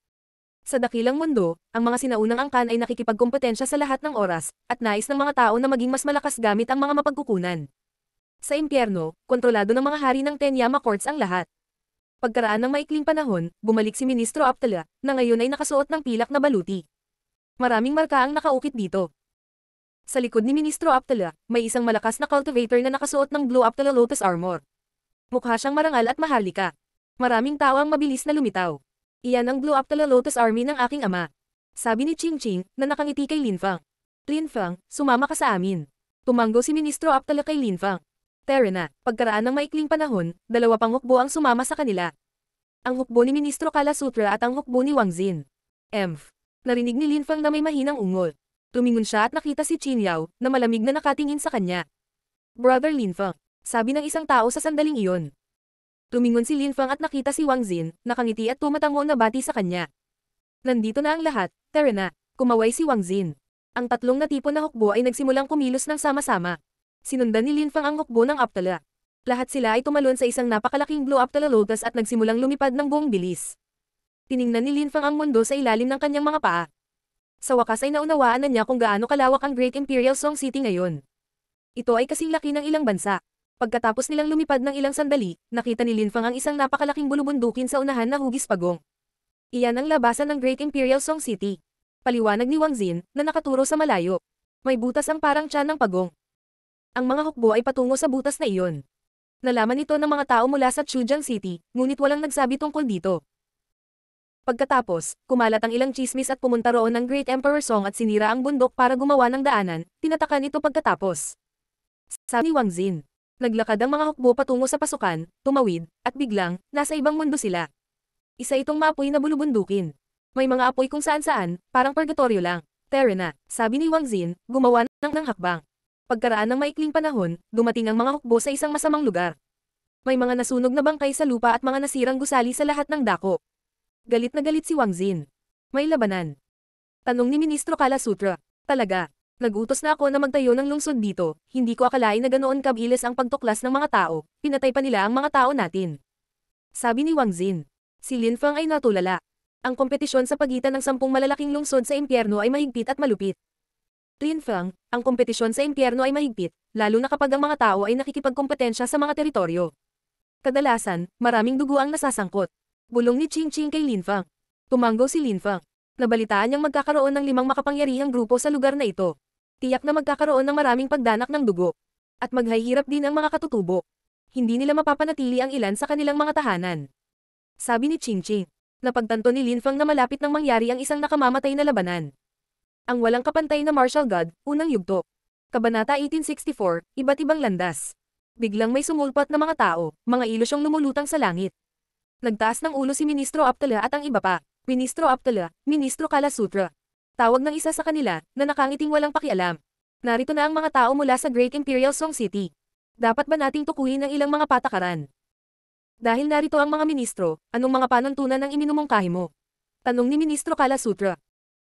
[SPEAKER 1] Sa dakilang mundo, ang mga sinaunang angkan ay nakikipagkompetensya sa lahat ng oras, at nais ng mga tao na maging mas malakas gamit ang mga mapagkukunan. Sa impyerno, kontrolado ng mga hari ng Tenyama Courts ang lahat. Pagkaraan ng maikling panahon, bumalik si Ministro Aptala, na ngayon ay nakasuot ng pilak na baluti. Maraming marka ang nakaukit dito. Sa likod ni Ministro Aptala, may isang malakas na cultivator na nakasuot ng Blue Aptala Lotus Armor. Mukha siyang marangal at maharlika. Maraming tao ang mabilis na lumitaw. Iyan ang Blue Aptala Lotus Army ng aking ama. Sabi ni Qing Qing, na nakangiti kay Lin Feng. Lin Feng, sumama ka sa amin. Tumanggo si Ministro Aptala kay Lin Feng. Tara na, pagkaraan ng maikling panahon, dalawa pang hukbo ang sumama sa kanila. Ang hukbo ni Ministro Kalasutra at ang hukbo ni Wang Xin. Emph. Narinig ni Lin Feng na may mahinang ungol. Tumingon siya at nakita si Qin Yao, na malamig na nakatingin sa kanya. Brother Lin Feng, sabi ng isang tao sa sandaling iyon. Tumingon si Lin Feng at nakita si Wang Xin, nakangiti at tumatango na bati sa kanya. Nandito na ang lahat, tara na. Kumaway si Wang Xin. Ang tatlong natipon na hukbo ay nagsimulang kumilos ng sama-sama. Sinundan ni Lin Feng ang hukbo ng Aptala. Lahat sila ay tumalon sa isang napakalaking Blue Aptala Lotus at nagsimulang lumipad ng buong bilis. Tiningnan ni Lin Feng ang mundo sa ilalim ng kanyang mga paa. Sa wakas ay naunawaan na niya kung gaano kalawak ang Great Imperial Song City ngayon. Ito ay kasing laki ng ilang bansa. Pagkatapos nilang lumipad ng ilang sandali, nakita ni Lin Feng ang isang napakalaking bulubundukin sa unahan na hugis pagong. Iyan ang labasan ng Great Imperial Song City. Paliwanag ni Wang Xin, na nakaturo sa malayo. May butas ang parang tiyan ng pagong. Ang mga hukbo ay patungo sa butas na iyon. Nalaman ito ng mga tao mula sa Chujiang City, ngunit walang nagsabi tungkol dito. Pagkatapos, kumalat ang ilang chismis at pumunta roon ng Great Emperor Song at sinira ang bundok para gumawa ng daanan, tinatakan ito pagkatapos. Sabi ni Wang Xin. Naglakad ang mga hukbo patungo sa pasukan, tumawid, at biglang, nasa ibang mundo sila. Isa itong maapoy na bulubundukin. May mga apoy kung saan-saan, parang purgatorio lang. Tara na, sabi ni Wang Xin, gumawa ng, ng hakbang. Pagkaraan ng maikling panahon, dumating ang mga hukbo sa isang masamang lugar. May mga nasunog na bangkay sa lupa at mga nasirang gusali sa lahat ng dako. Galit na galit si Wang Xin. May labanan. Tanong ni Ministro Kalasutra. Talaga, nag-utos na ako na magtayo ng lungsod dito, hindi ko akalain na ganoon kabilis ang pagtuklas ng mga tao, pinatay pa nila ang mga tao natin. Sabi ni Wang Xin. Si Lin Feng ay natulala. Ang kompetisyon sa pagitan ng sampung malalaking lungsod sa impyerno ay mahigpit at malupit. Lin Feng, ang kompetisyon sa impyerno ay mahigpit, lalo na kapag ang mga tao ay nakikipagkompetensya sa mga teritoryo. Kadalasan, maraming dugo ang nasasangkot. Bulong ni Ching Ching kay Lin Feng. Tumanggo si Lin Feng. Nabalitaan niyang magkakaroon ng limang makapangyarihang grupo sa lugar na ito. Tiyak na magkakaroon ng maraming pagdanak ng dugo. At maghahirap din ang mga katutubo. Hindi nila mapapanatili ang ilan sa kanilang mga tahanan. Sabi ni Ching Ching. Napagtanto ni Lin Feng na malapit nang mangyari ang isang nakamamatay na labanan. Ang walang kapantay na martial god, unang yugto. Kabanata eighteen sixty-four, iba't ibang landas. Biglang may sumulpot na mga tao, mga ilosyong lumulutang sa langit. Nagtaas ng ulo si Ministro Aptala at ang iba pa. Ministro Aptala, Ministro Kalasutra. Tawag ng isa sa kanila, na nakangiting walang pakialam. Narito na ang mga tao mula sa Great Imperial Song City. Dapat ba nating tukuyin ang ilang mga patakaran? Dahil narito ang mga ministro, anong mga panuntunan ang iminumungkahi mo? Tanong ni Ministro Kalasutra.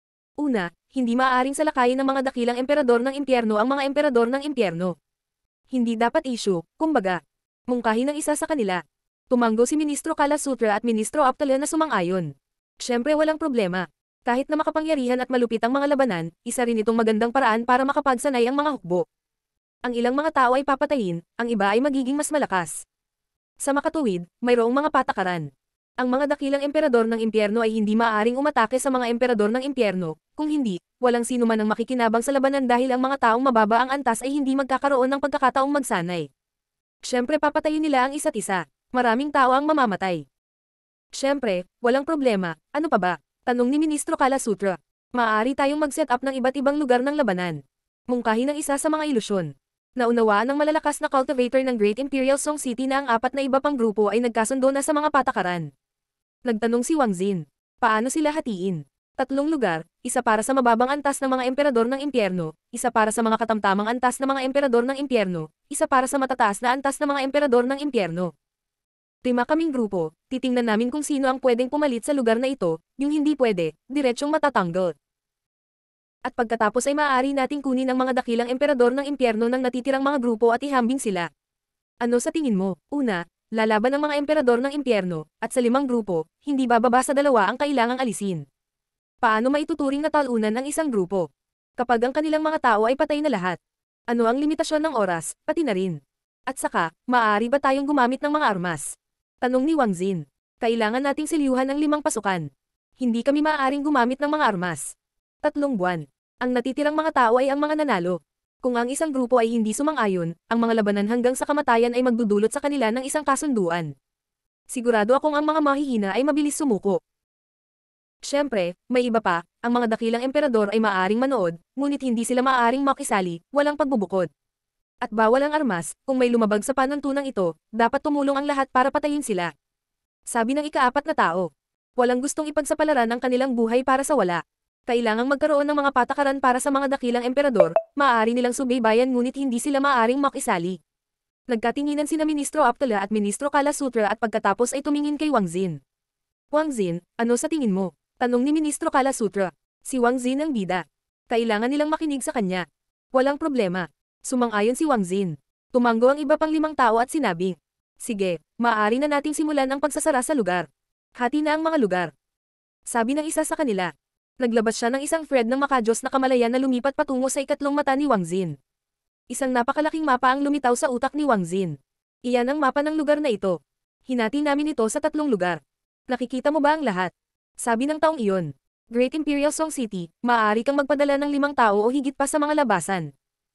[SPEAKER 1] Una, hindi maaaring salakayin ng mga dakilang emperador ng impyerno ang mga emperador ng impyerno. Hindi dapat issue, kumbaga. Mungkahi ng isa sa kanila. Tumanggo si Ministro Kalasutra at Ministro Aptala na sumang-ayon. Siyempre walang problema. Kahit na makapangyarihan at malupit ang mga labanan, isa rin itong magandang paraan para makapagsanay ang mga hukbo. Ang ilang mga tao ay papatayin, ang iba ay magiging mas malakas. Sa makatuwid, mayroong mga patakaran. Ang mga dakilang emperador ng impyerno ay hindi maaaring umatake sa mga emperador ng impyerno, kung hindi, walang sino man ang makikinabang sa labanan dahil ang mga taong mababa ang antas ay hindi magkakaroon ng pagkakataong magsanay. Siyempre papatayin nila ang isa't isa. Maraming tao ang mamamatay. Siyempre, walang problema, ano pa ba? Tanong ni Ministro Kalasutra. Maaari tayong mag-set up ng iba't ibang lugar ng labanan. Mungkahi ng isa sa mga ilusyon. Naunawaan ng malalakas na cultivator ng Great Imperial Song City na ang apat na iba pang grupo ay nagkasundo na sa mga patakaran. Nagtanong si Wang Xin. Paano sila hatiin? Tatlong lugar, isa para sa mababang antas ng mga emperador ng impyerno, isa para sa mga katamtamang antas ng mga emperador ng impyerno, isa para sa matataas na antas ng mga emperador ng impyerno. Lima kaming grupo, titingnan namin kung sino ang pwedeng pumalit sa lugar na ito, yung hindi pwede, diretsyong matatanggal. At pagkatapos ay maaari nating kunin ang mga dakilang emperador ng impyerno ng natitirang mga grupo at ihambing sila. Ano sa tingin mo? Una, lalaban ang mga emperador ng impyerno, at sa limang grupo, hindi bababa sa dalawa ang kailangang alisin. Paano maituturing na talunan ang isang grupo? Kapag ang kanilang mga tao ay patay na lahat. Ano ang limitasyon ng oras, pati na rin? At saka, maaari ba tayong gumamit ng mga armas? Tanong ni Wang Xin. Kailangan nating silyuhan ang limang pasukan. Hindi kami maaaring gumamit ng mga armas. Tatlong buwan. Ang natitirang mga tao ay ang mga nanalo. Kung ang isang grupo ay hindi sumang-ayon, ang mga labanan hanggang sa kamatayan ay magdudulot sa kanila ng isang kasunduan. Sigurado akong ang mga mahihina ay mabilis sumuko. Siyempre, may iba pa, ang mga dakilang emperador ay maaaring manood, ngunit hindi sila maaaring makisali, walang pagbubukod. At bawal ang armas, kung may lumabag sa panuntunang ito, dapat tumulong ang lahat para patayin sila. Sabi ng ikaapat na tao. Walang gustong ipagsapalaran ang kanilang buhay para sa wala. Kailangang magkaroon ng mga patakaran para sa mga dakilang emperador, maaari nilang subaybayan ngunit hindi sila maaaring makisali. Nagkatinginan sina Ministro Aptala at Ministro Kalasutra at pagkatapos ay tumingin kay Wang Xin. Wang Xin, ano sa tingin mo? Tanong ni Ministro Kalasutra. Si Wang Xin ang bida. Kailangan nilang makinig sa kanya. Walang problema. Sumang-ayon si Wang Xin. Tumanggo ang iba pang limang tao at sinabi, sige, maaari na nating simulan ang pagsasara sa lugar. Hati na ang mga lugar. Sabi ng isa sa kanila. Naglabas siya ng isang thread ng makajos na kamalayan na lumipat patungo sa ikatlong mata ni Wang Xin. Isang napakalaking mapa ang lumitaw sa utak ni Wang Xin. Iyan ang mapa ng lugar na ito. Hinati namin ito sa tatlong lugar. Nakikita mo ba ang lahat? Sabi ng taong iyon. Great Imperial Song City, maaari kang magpadala ng limang tao o higit pa sa mga labasan.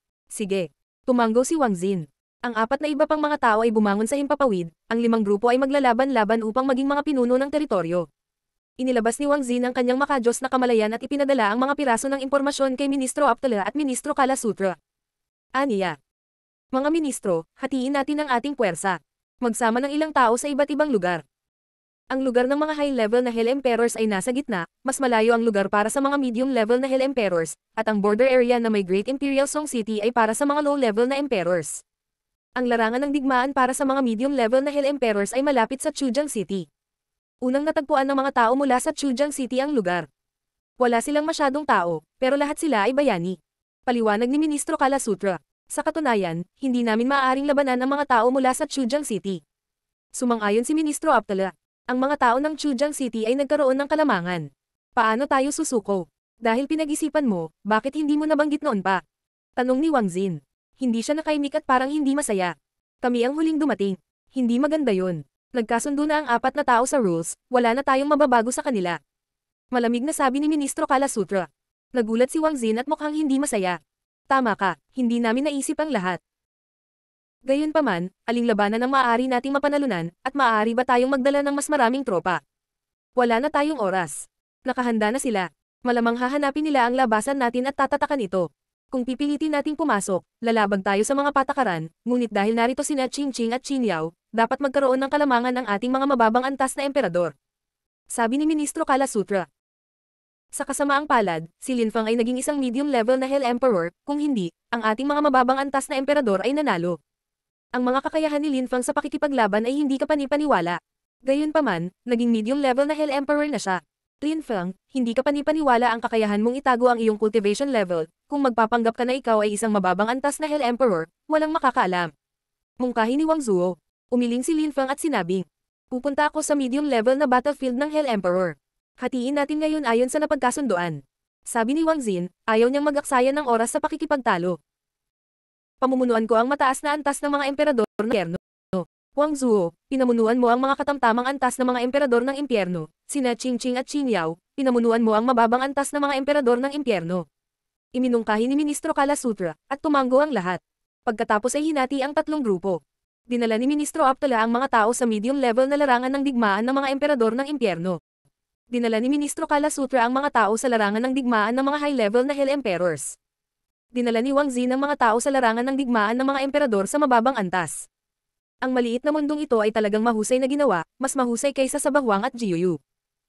[SPEAKER 1] Sige. Tumanggo si Wang Xin. Ang apat na iba pang mga tao ay bumangon sa himpapawid, ang limang grupo ay maglalaban-laban upang maging mga pinuno ng teritoryo. Inilabas ni Wang Xin ang kanyang makajos na kamalayan at ipinadala ang mga piraso ng impormasyon kay Ministro Aptala at Ministro Kalasutra. Aniya. Mga ministro, hatiin natin ang ating puwersa. Magsama ng ilang tao sa iba't ibang lugar. Ang lugar ng mga high-level na Hell Emperors ay nasa gitna, mas malayo ang lugar para sa mga medium-level na Hell Emperors, at ang border area na may Great Imperial Song City ay para sa mga low-level na Emperors. Ang larangan ng digmaan para sa mga medium-level na Hell Emperors ay malapit sa Chujiang City. Unang natagpuan ng mga tao mula sa Chujiang City ang lugar. Wala silang masyadong tao, pero lahat sila ay bayani. Paliwanag ni Ministro Kalasutra. Sa katunayan, hindi namin maaaring labanan ang mga tao mula sa Chujiang City. Sumang-ayon si Ministro Aptala. Ang mga tao ng Chujiang City ay nagkaroon ng kalamangan. Paano tayo susuko? Dahil pinag-isipan mo, bakit hindi mo nabanggit noon pa? Tanong ni Wang Xin. Hindi siya nakaimik at parang hindi masaya. Kami ang huling dumating. Hindi maganda yun. Nagkasundo na ang apat na tao sa rules, wala na tayong mababago sa kanila. Malamig na sabi ni Ministro Kalasutra. Nagulat si Wang Xin at mukhang hindi masaya. Tama ka, hindi namin naisip ang lahat. Gayunpaman, aling labanan ang maaari nating mapanalunan, at maaari ba tayong magdala ng mas maraming tropa? Wala na tayong oras. Nakahanda na sila. Malamang hahanapin nila ang labasan natin at tatatakan ito. Kung pipilitin nating pumasok, lalabag tayo sa mga patakaran, ngunit dahil narito sina Qing Qing at Qin Yao, dapat magkaroon ng kalamangan ang ating mga mababang antas na emperador. Sabi ni Ministro Kalasutra. Sa kasamaang palad, si Lin Fang ay naging isang medium-level na Hell Emperor, kung hindi, ang ating mga mababang antas na emperador ay nanalo. Ang mga kakayahan ni Lin Fang sa pakikipaglaban ay hindi kapanipaniwala. Gayunpaman, naging medium-level na Hell Emperor na siya. Lin Fang, hindi ka panipaniwala ang kakayahan mong itago ang iyong cultivation level, kung magpapanggap ka na ikaw ay isang mababang antas na Hell Emperor, walang makakaalam. Mungkahi ni Wang Zuo. Umiling si Lin Fang at sinabing, pupunta ako sa medium level na battlefield ng Hell Emperor. Hatiin natin ngayon ayon sa napagkasunduan. Sabi ni Wang Xin, ayaw niyang mag-aksaya ng oras sa pakikipagtalo. Pamumunuan ko ang mataas na antas ng mga emperador ng impyerno. Wang Zuo, pinamunuan mo ang mga katamtamang antas ng mga emperador ng impyerno, sina Qing Qing at Qin Yao, pinamunuan mo ang mababang antas ng mga emperador ng impyerno. Iminungkahi ni Ministro Kalasutra, at tumanggo ang lahat. Pagkatapos ay hinati ang tatlong grupo. Dinala ni Ministro Aptala ang mga tao sa medium level na larangan ng digmaan ng mga emperador ng impyerno. Dinala ni Ministro Kalasutra ang mga tao sa larangan ng digmaan ng mga high level na Hell Emperors. Dinala ni Wang Xin ang mga tao sa larangan ng digmaan ng mga emperador sa mababang antas. Ang maliit na mundong ito ay talagang mahusay na ginawa, mas mahusay kaysa sa Bahwang at Jiuyu.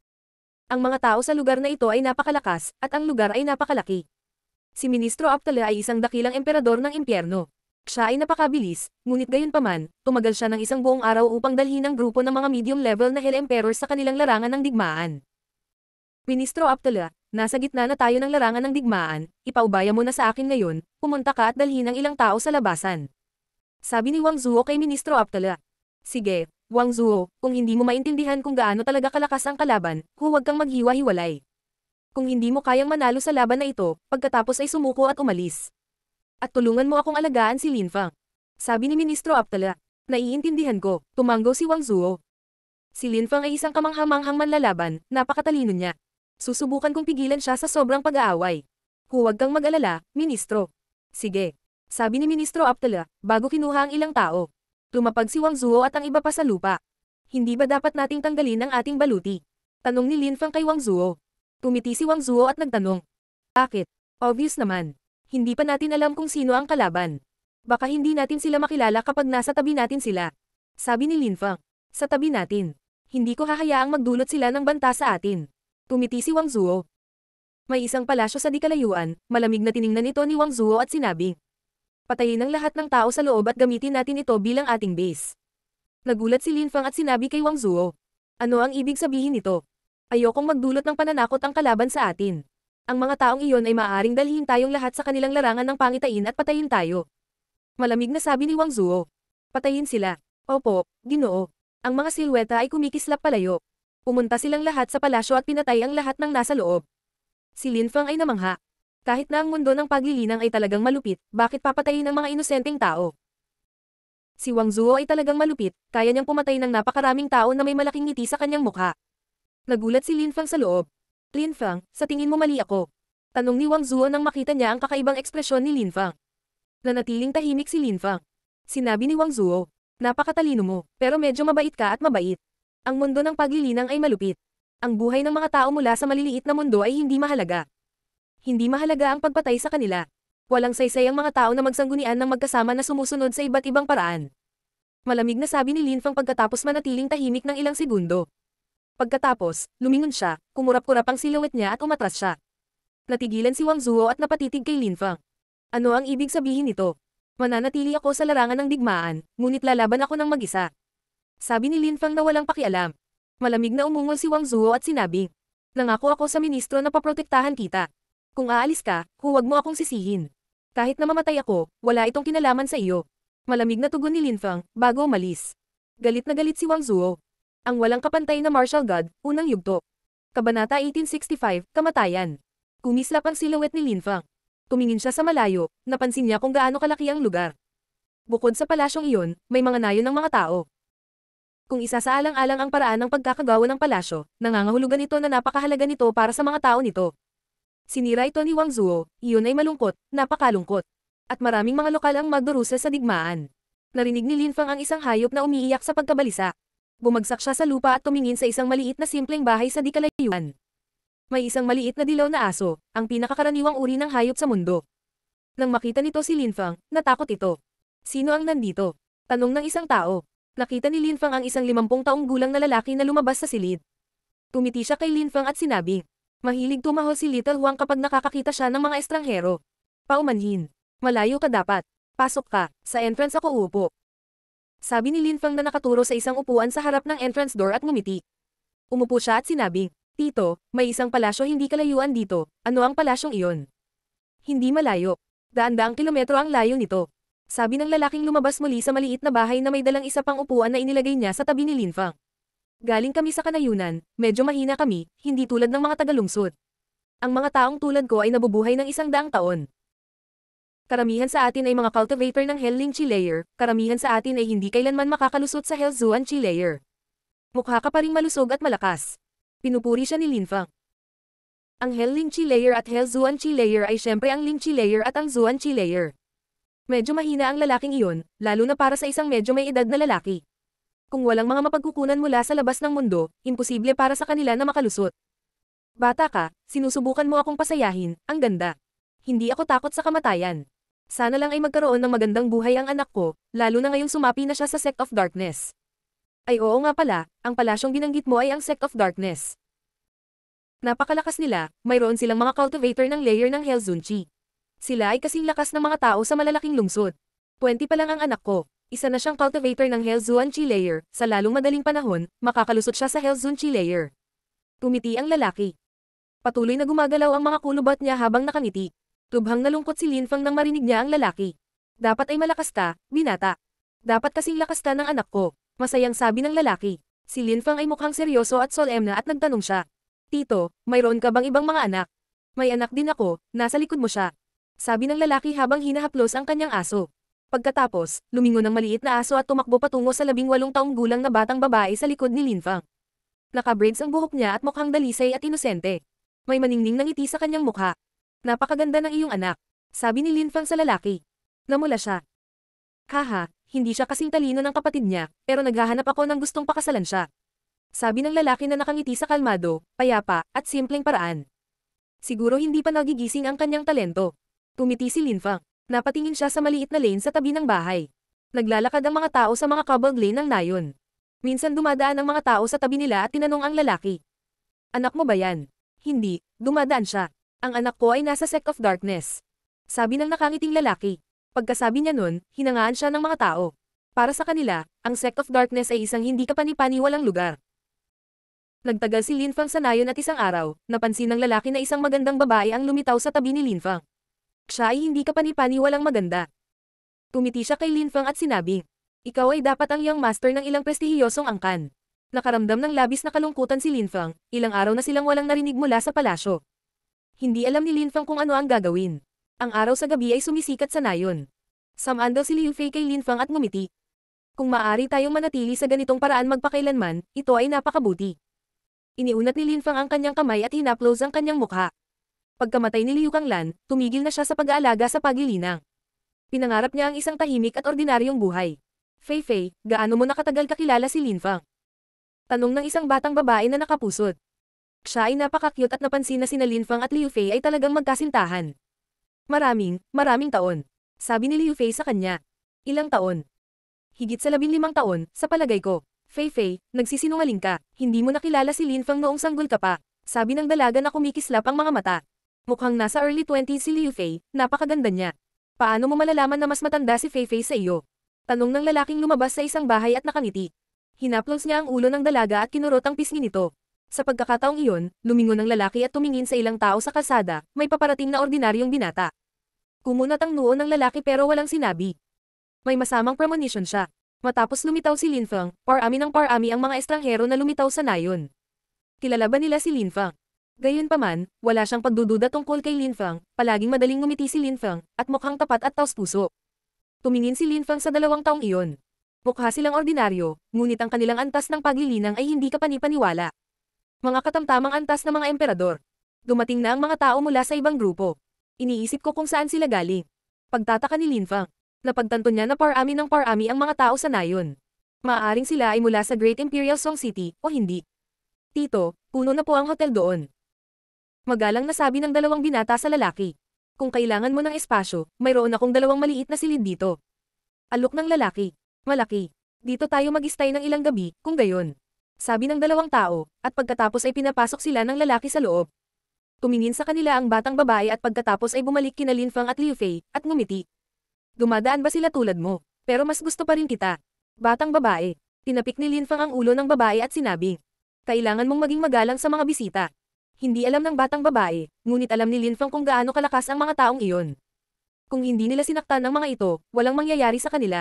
[SPEAKER 1] Ang mga tao sa lugar na ito ay napakalakas, at ang lugar ay napakalaki. Si Ministro Aptala ay isang dakilang emperador ng impyerno. Siya ay napakabilis, ngunit gayunpaman, tumagal siya ng isang buong araw upang dalhin ang grupo ng mga medium-level na Hell Emperors sa kanilang larangan ng digmaan. Ministro Aptala, nasa gitna na tayo ng larangan ng digmaan, ipaubaya mo na sa akin ngayon, pumunta ka at dalhin ang ilang tao sa labasan. Sabi ni Wang Zuo kay Ministro Aptala. Sige, Wang Zuo, kung hindi mo maintindihan kung gaano talaga kalakas ang kalaban, huwag kang maghiwa-hiwalay. Kung hindi mo kayang manalo sa laban na ito, pagkatapos ay sumuko at umalis. At tulungan mo akong alagaan si Lin Fang. Sabi ni Ministro Aptala. Naiintindihan ko, tumanggo si Wang Zuo. Si Lin Fang ay isang kamanghamanghang manlalaban, napakatalino niya. Susubukan kong pigilan siya sa sobrang pag-aaway. Huwag kang mag-alala, Ministro. Sige. Sabi ni Ministro Aptala, bago kinuha ang ilang tao. Lumapag si Wang Zuo at ang iba pa sa lupa. Hindi ba dapat nating tanggalin ang ating baluti? Tanong ni Lin Fang kay Wang Zuo. Tumiti si Wang Zuo at nagtanong. Bakit? Obvious naman. Hindi pa natin alam kung sino ang kalaban. Baka hindi natin sila makilala kapag nasa tabi natin sila. Sabi ni Lin Fang. Sa tabi natin. Hindi ko hahayaang magdulot sila ng banta sa atin. Tumiti si Wang Zuo. May isang palasyo sa di kalayuan, malamig na tiningnan ito ni Wang Zuo at sinabing, patayin ang lahat ng tao sa loob at gamitin natin ito bilang ating base. Nagulat si Lin Fang at sinabi kay Wang Zuo, ano ang ibig sabihin nito? Ayokong magdulot ng pananakot ang kalaban sa atin. Ang mga taong iyon ay maaaring dalhin tayong lahat sa kanilang larangan ng pangitain at patayin tayo. Malamig na sabi ni Wang Zuo. Patayin sila. Opo, Ginoo. Ang mga silweta ay kumikislap palayo. Pumunta silang lahat sa palasyo at pinatay ang lahat ng nasa loob. Si Lin Fang ay namangha. Kahit na ang mundo ng paglilinang ay talagang malupit, bakit papatayin ang mga inosenteng tao? Si Wang Zuo ay talagang malupit, kaya niyang pumatay ng napakaraming tao na may malaking ngiti sa kanyang mukha. Nagulat si Lin Fang sa loob. Lin Fang, sa tingin mo mali ako? Tanong ni Wang Zuo nang makita niya ang kakaibang ekspresyon ni Lin Fang. Nanatiling tahimik si Lin Fang. Sinabi ni Wang Zuo, napakatalino mo, pero medyo mabait ka at mabait. Ang mundo ng paglilinang ay malupit. Ang buhay ng mga tao mula sa maliliit na mundo ay hindi mahalaga. Hindi mahalaga ang pagpatay sa kanila. Walang saysay ang mga tao na magsanggunian ng magkasama na sumusunod sa iba't ibang paraan. Malamig na sabi ni Lin Fang pagkatapos manatiling tahimik ng ilang segundo. Pagkatapos, lumingon siya, kumurap-kurap ang silhouette niya at umatras siya. Natigilan si Wang Zuo at napatitig kay Lin Fang. Ano ang ibig sabihin nito? Mananatili ako sa larangan ng digmaan, ngunit lalaban ako ng mag-isa. Sabi ni Lin Fang na walang pakialam. Malamig na umungol si Wang Zuo at sinabi, nangako ako sa ministro na paprotektahan kita. Kung aalis ka, huwag mo akong sisihin. Kahit na mamatay ako, wala itong kinalaman sa iyo. Malamig na tugon ni Lin Fang, bago umalis. Galit na galit si Wang Zuo. Ang walang kapantay na martial god, unang yugto. Kabanata eighteen sixty-five, Kamatayan. Kumislap ang silhouette ni Lin Fang. Tumingin siya sa malayo, napansin niya kung gaano kalaki ang lugar. Bukod sa palasyong iyon, may mga nayon ng mga tao. Kung isa sa alang-alang ang paraan ng pagkakagawa ng palasyo, nangangahulugan ito na napakahalaga nito para sa mga tao nito. Sinira ito ni Wang Zuo, iyon ay malungkot, napakalungkot. At maraming mga lokal ang magdurusa sa digmaan. Narinig ni Lin Fang ang isang hayop na umiiyak sa pagkabalisa. Bumagsak siya sa lupa at tumingin sa isang maliit na simpleng bahay sa di kalayuan. May isang maliit na dilaw na aso, ang pinakakaraniwang uri ng hayop sa mundo. Nang makita nito si Lin Fang, natakot ito. Sino ang nandito? Tanong ng isang tao. Nakita ni Lin Fang ang isang limampung taong gulang na lalaki na lumabas sa silid. Tumiti siya kay Lin Fang at sinabi, mahilig tumahol si Little Huang kapag nakakakita siya ng mga estranghero. Paumanhin. Malayo ka dapat. Pasok ka, sa entrance ako uupo. Sabi ni Lin Fang na nakaturo sa isang upuan sa harap ng entrance door at ngumiti. Umupo siya at sinabi, Tito, may isang palasyo hindi kalayuan dito, ano ang palasyong iyon? Hindi malayo. Daan-daang kilometro ang layo nito. Sabi ng lalaking lumabas muli sa maliit na bahay na may dalang isa pang upuan na inilagay niya sa tabi ni Lin Fang. Galing kami sa kanayunan, medyo mahina kami, hindi tulad ng mga tagalungsod. Ang mga taong tulad ko ay nabubuhay ng isang daang taon. Karamihan sa atin ay mga cultivator ng Hellling Chi Layer, karamihan sa atin ay hindi kailanman makakalusot sa Hellzuan Chi Layer. Mukha ka pa ring malusog at malakas. Pinupuri siya ni Lin Fang. Ang Hellling Chi Layer at Hellzuan Chi Layer ay syempre ang Ling Chi Layer at ang Zuan Chi Layer. Medyo mahina ang lalaking iyon, lalo na para sa isang medyo may edad na lalaki. Kung walang mga mapagkukunan mula sa labas ng mundo, imposible para sa kanila na makalusot. Bata ka, sinusubukan mo akong pasayahin, ang ganda. Hindi ako takot sa kamatayan. Sana lang ay magkaroon ng magandang buhay ang anak ko, lalo na ngayong sumapi na siya sa Sect of Darkness. Ay oo nga pala, ang palasyong binanggit mo ay ang Sect of Darkness. Napakalakas nila, mayroon silang mga cultivator ng layer ng Hellzun Chi. Sila ay kasing lakas ng mga tao sa malalaking lungsod. twenty pa lang ang anak ko. Isa na siyang cultivator ng Hellzuan Chi Layer, sa lalong madaling panahon, makakalusot siya sa Hellzun Chi Layer. Tumiti ang lalaki. Patuloy na gumagalaw ang mga kulubat niya habang nakangiti. Lubhang nalungkot si Lin Fang nang marinig niya ang lalaki. Dapat ay malakas ka, binata. Dapat kasing lakas ka ng anak ko. Masayang sabi ng lalaki. Si Lin Fang ay mukhang seryoso at solemna at nagtanong siya. Tito, mayroon ka bang ibang mga anak? May anak din ako, nasa likod mo siya. Sabi ng lalaki habang hinahaplos ang kanyang aso. Pagkatapos, lumingon ang maliit na aso at tumakbo patungo sa labing walong taong gulang na batang babae sa likod ni Lin Fang. Naka-braids ang buhok niya at mukhang dalisay at inosente. May maningning na ngiti sa kanyang mukha. Napakaganda ng iyong anak. Sabi ni Lin Fang sa lalaki. Namula siya. Haha, hindi siya kasing talino ng kapatid niya, pero naghahanap ako ng gustong pakasalan siya. Sabi ng lalaki na nakangiti sa kalmado, payapa, at simpleng paraan. Siguro hindi pa nagigising ang kanyang talento. Tumiti si Lin Fang. Napatingin siya sa maliit na lane sa tabi ng bahay. Naglalakad ang mga tao sa mga cobbled lane ng nayon. Minsan dumadaan ang mga tao sa tabi nila at tinanong ang lalaki. Anak mo ba yan? Hindi, dumadaan siya. Ang anak ko ay nasa Sect of Darkness. Sabi ng nakangiting lalaki. Pagkasabi niya nun, hinangaan siya ng mga tao. Para sa kanila, ang Sect of Darkness ay isang hindi kapani-paniwalang lugar. Nagtagal si Linfang sa nayon at isang araw, napansin ng lalaki na isang magandang babae ang lumitaw sa tabi ni Linfang. Siya ay hindi kapani-paniwalang maganda. Tumiti siya kay Linfang at sinabi, ikaw ay dapat ang young master ng ilang prestihiyosong angkan. Nakaramdam ng labis na kalungkutan si Linfang, ilang araw na silang walang narinig mula sa palasyo. Hindi alam ni Linfang kung ano ang gagawin. Ang araw sa gabi ay sumisikat sa nayon. Samandal si Liu Fei kay Linfang at ngumiti. Kung maaari tayong manatili sa ganitong paraan magpakailanman, ito ay napakabuti. Iniunat ni Linfang ang kanyang kamay at hinaplos ang kanyang mukha. Pagkamatay ni Liu Kanglan, tumigil na siya sa pag-aalaga sa paglilinang. Pinangarap niya ang isang tahimik at ordinaryong buhay. Fei Fei, gaano mo nakatagal kakilala si Linfang? Tanong ng isang batang babae na nakapusot. Siya ay napaka-cute at napansin na sina Linfang at Liu Fei ay talagang magkasintahan. Maraming, maraming taon. Sabi ni Liu Fei sa kanya. Ilang taon? Higit sa labing limang taon, sa palagay ko. Fei Fei, nagsisinungaling ka. Hindi mo nakilala si Linfang noong sanggol ka pa. Sabi ng dalaga na kumikislap ang mga mata. Mukhang nasa early twenties si Liu Fei, napakaganda niya. Paano mo malalaman na mas matanda si Fei Fei sa iyo? Tanong ng lalaking lumabas sa isang bahay at nakangiti. Hinaplos niya ang ulo ng dalaga at kinurot ang pisngi nito. Sa pagkakataong iyon, lumingon ang lalaki at tumingin sa ilang tao sa kalsada, may paparating na ordinaryong binata. Kumunat ang noo ng lalaki pero walang sinabi. May masamang premonition siya. Matapos lumitaw si Linfang, parami ng parami ang mga estranghero na lumitaw sa nayon. Kilala ba nila si Linfang? Gayunpaman, wala siyang pagdududa tungkol kay Linfang, palaging madaling ngumiti si Linfang, at mukhang tapat at taos-puso. Tumingin si Linfang sa dalawang taong iyon. Mukha silang ordinaryo, ngunit ang kanilang antas ng paglilinang ay hindi kapani-paniwala. Mga katamtamang antas ng mga emperador. Dumating na ang mga tao mula sa ibang grupo. Iniisip ko kung saan sila galing. Pagtataka ni Linfang. Napagtanto niya na parami ng parami ang mga tao sa nayon. Maaaring sila ay mula sa Great Imperial Song City, o hindi. Tito, puno na po ang hotel doon. Magalang nasabi ng dalawang binata sa lalaki. Kung kailangan mo ng espasyo, mayroon akong dalawang maliit na silid dito. Alok ng lalaki. Malaki. Dito tayo mag-istay ng ilang gabi, kung gayon. Sabi ng dalawang tao, at pagkatapos ay pinapasok sila ng lalaki sa loob. Tumingin sa kanila ang batang babae at pagkatapos ay bumalik kina Linfang at Liu Fei, at ngumiti. Dumadaan ba sila tulad mo? Pero mas gusto pa rin kita. Batang babae. Tinapik ni Linfang ang ulo ng babae at sinabi. Kailangan mong maging magalang sa mga bisita. Hindi alam ng batang babae, ngunit alam ni Linfang kung gaano kalakas ang mga taong iyon. Kung hindi nila sinaktan ng mga ito, walang mangyayari sa kanila.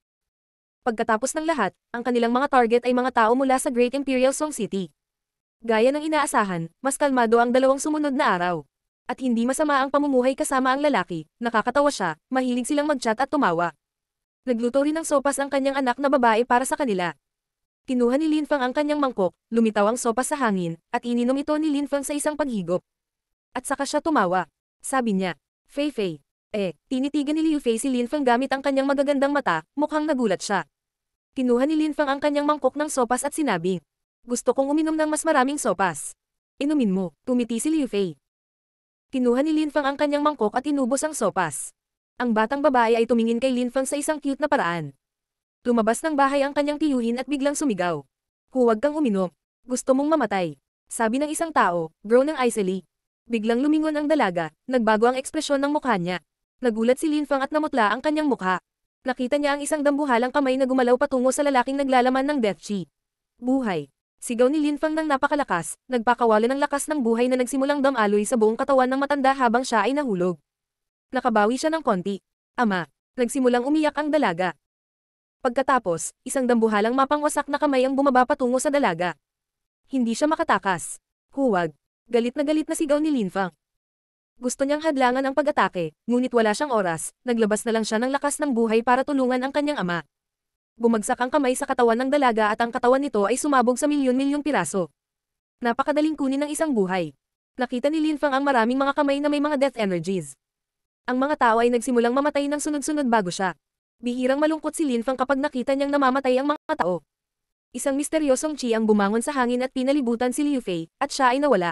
[SPEAKER 1] Pagkatapos ng lahat, ang kanilang mga target ay mga tao mula sa Great Imperial Song City. Gaya ng inaasahan, mas kalmado ang dalawang sumunod na araw. At hindi masama ang pamumuhay kasama ang lalaki, nakakatawa siya, mahilig silang mag-chat at tumawa. Nagluto rin ng sopas ang kanyang anak na babae para sa kanila. Kinuha ni Linfang ang kanyang mangkok, lumitaw ang sopas sa hangin, at ininom ito ni Linfang sa isang paghigop. At saka siya tumawa. Sabi niya, Fei Fei. Eh, tinitigan ni Liu Fei si Linfang gamit ang kanyang magagandang mata, mukhang nagulat siya. Kinuha ni Linfang ang kanyang mangkok ng sopas at sinabi, gusto kong uminom ng mas maraming sopas. Inumin mo, tumiti si Liu Fei. Kinuha ni Linfang ang kanyang mangkok at inubos ang sopas. Ang batang babae ay tumingin kay Linfang sa isang cute na paraan. Lumabas ng bahay ang kanyang tiyuhin at biglang sumigaw. Huwag kang uminom. Gusto mong mamatay. Sabi ng isang tao, bro ng Iseli. Biglang lumingon ang dalaga, nagbago ang ekspresyon ng mukha niya. Nagulat si Linfang at namutla ang kanyang mukha. Nakita niya ang isang dambuhalang kamay na gumalaw patungo sa lalaking naglalaman ng death chi. Buhay. Sigaw ni Linfang ng napakalakas, nagpakawala ng lakas ng buhay na nagsimulang damaloy sa buong katawan ng matanda habang siya ay nahulog. Nakabawi siya ng konti. Ama, nagsimulang umiyak ang dalaga. Pagkatapos, isang dambuhalang mapangwasak na kamay ang bumaba patungo sa dalaga. Hindi siya makatakas. Huwag. Galit na galit na sigaw ni Linfang. Gusto niyang hadlangan ang pag-atake, ngunit wala siyang oras, naglabas na lang siya ng lakas ng buhay para tulungan ang kanyang ama. Bumagsak ang kamay sa katawan ng dalaga at ang katawan nito ay sumabog sa milyon-milyong piraso. Napakadaling kunin ng isang buhay. Nakita ni Linfang ang maraming mga kamay na may mga death energies. Ang mga tao ay nagsimulang mamatay ng sunod-sunod bago siya. Bihirang malungkot si Linfang kapag nakita niyang namamatay ang mga tao. Isang misteryosong chi ang bumangon sa hangin at pinalibutan si Liu Fei, at siya ay nawala.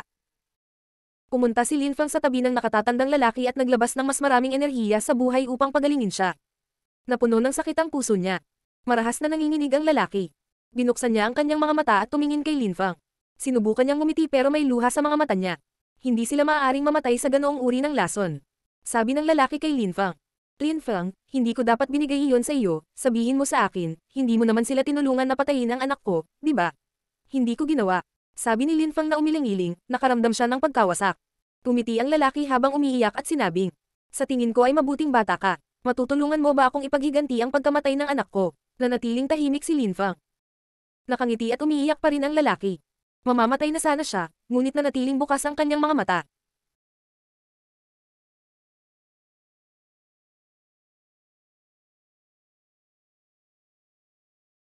[SPEAKER 1] Pumunta si Linfang sa tabi ng nakatatandang lalaki at naglabas ng mas maraming enerhiya sa buhay upang pagalingin siya. Napuno ng sakit ang puso niya. Marahas na nanginginig ang lalaki. Binuksan niya ang kanyang mga mata at tumingin kay Linfang. Sinubukan niyang ngumiti pero may luha sa mga mata niya. Hindi sila maaaring mamatay sa ganoong uri ng lason. Sabi ng lalaki kay Linfang. Linfang, hindi ko dapat binigay iyon sa iyo, sabihin mo sa akin, hindi mo naman sila tinulungan na patayin ang anak ko, di ba? Hindi ko ginawa. Sabi ni Linfang na umiling-iling, nakaramdam siya ng pagkawasak. Tumiti ang lalaki habang umiiyak at sinabing, sa tingin ko ay mabuting bata ka. Matutulungan mo ba akong ipaghiganti ang pagkamatay ng anak ko? Nanatiling tahimik si Linfang. Nakangiti at umiiyak pa rin ang lalaki. Mamamatay na sana siya, ngunit nanatiling bukas ang kanyang mga mata.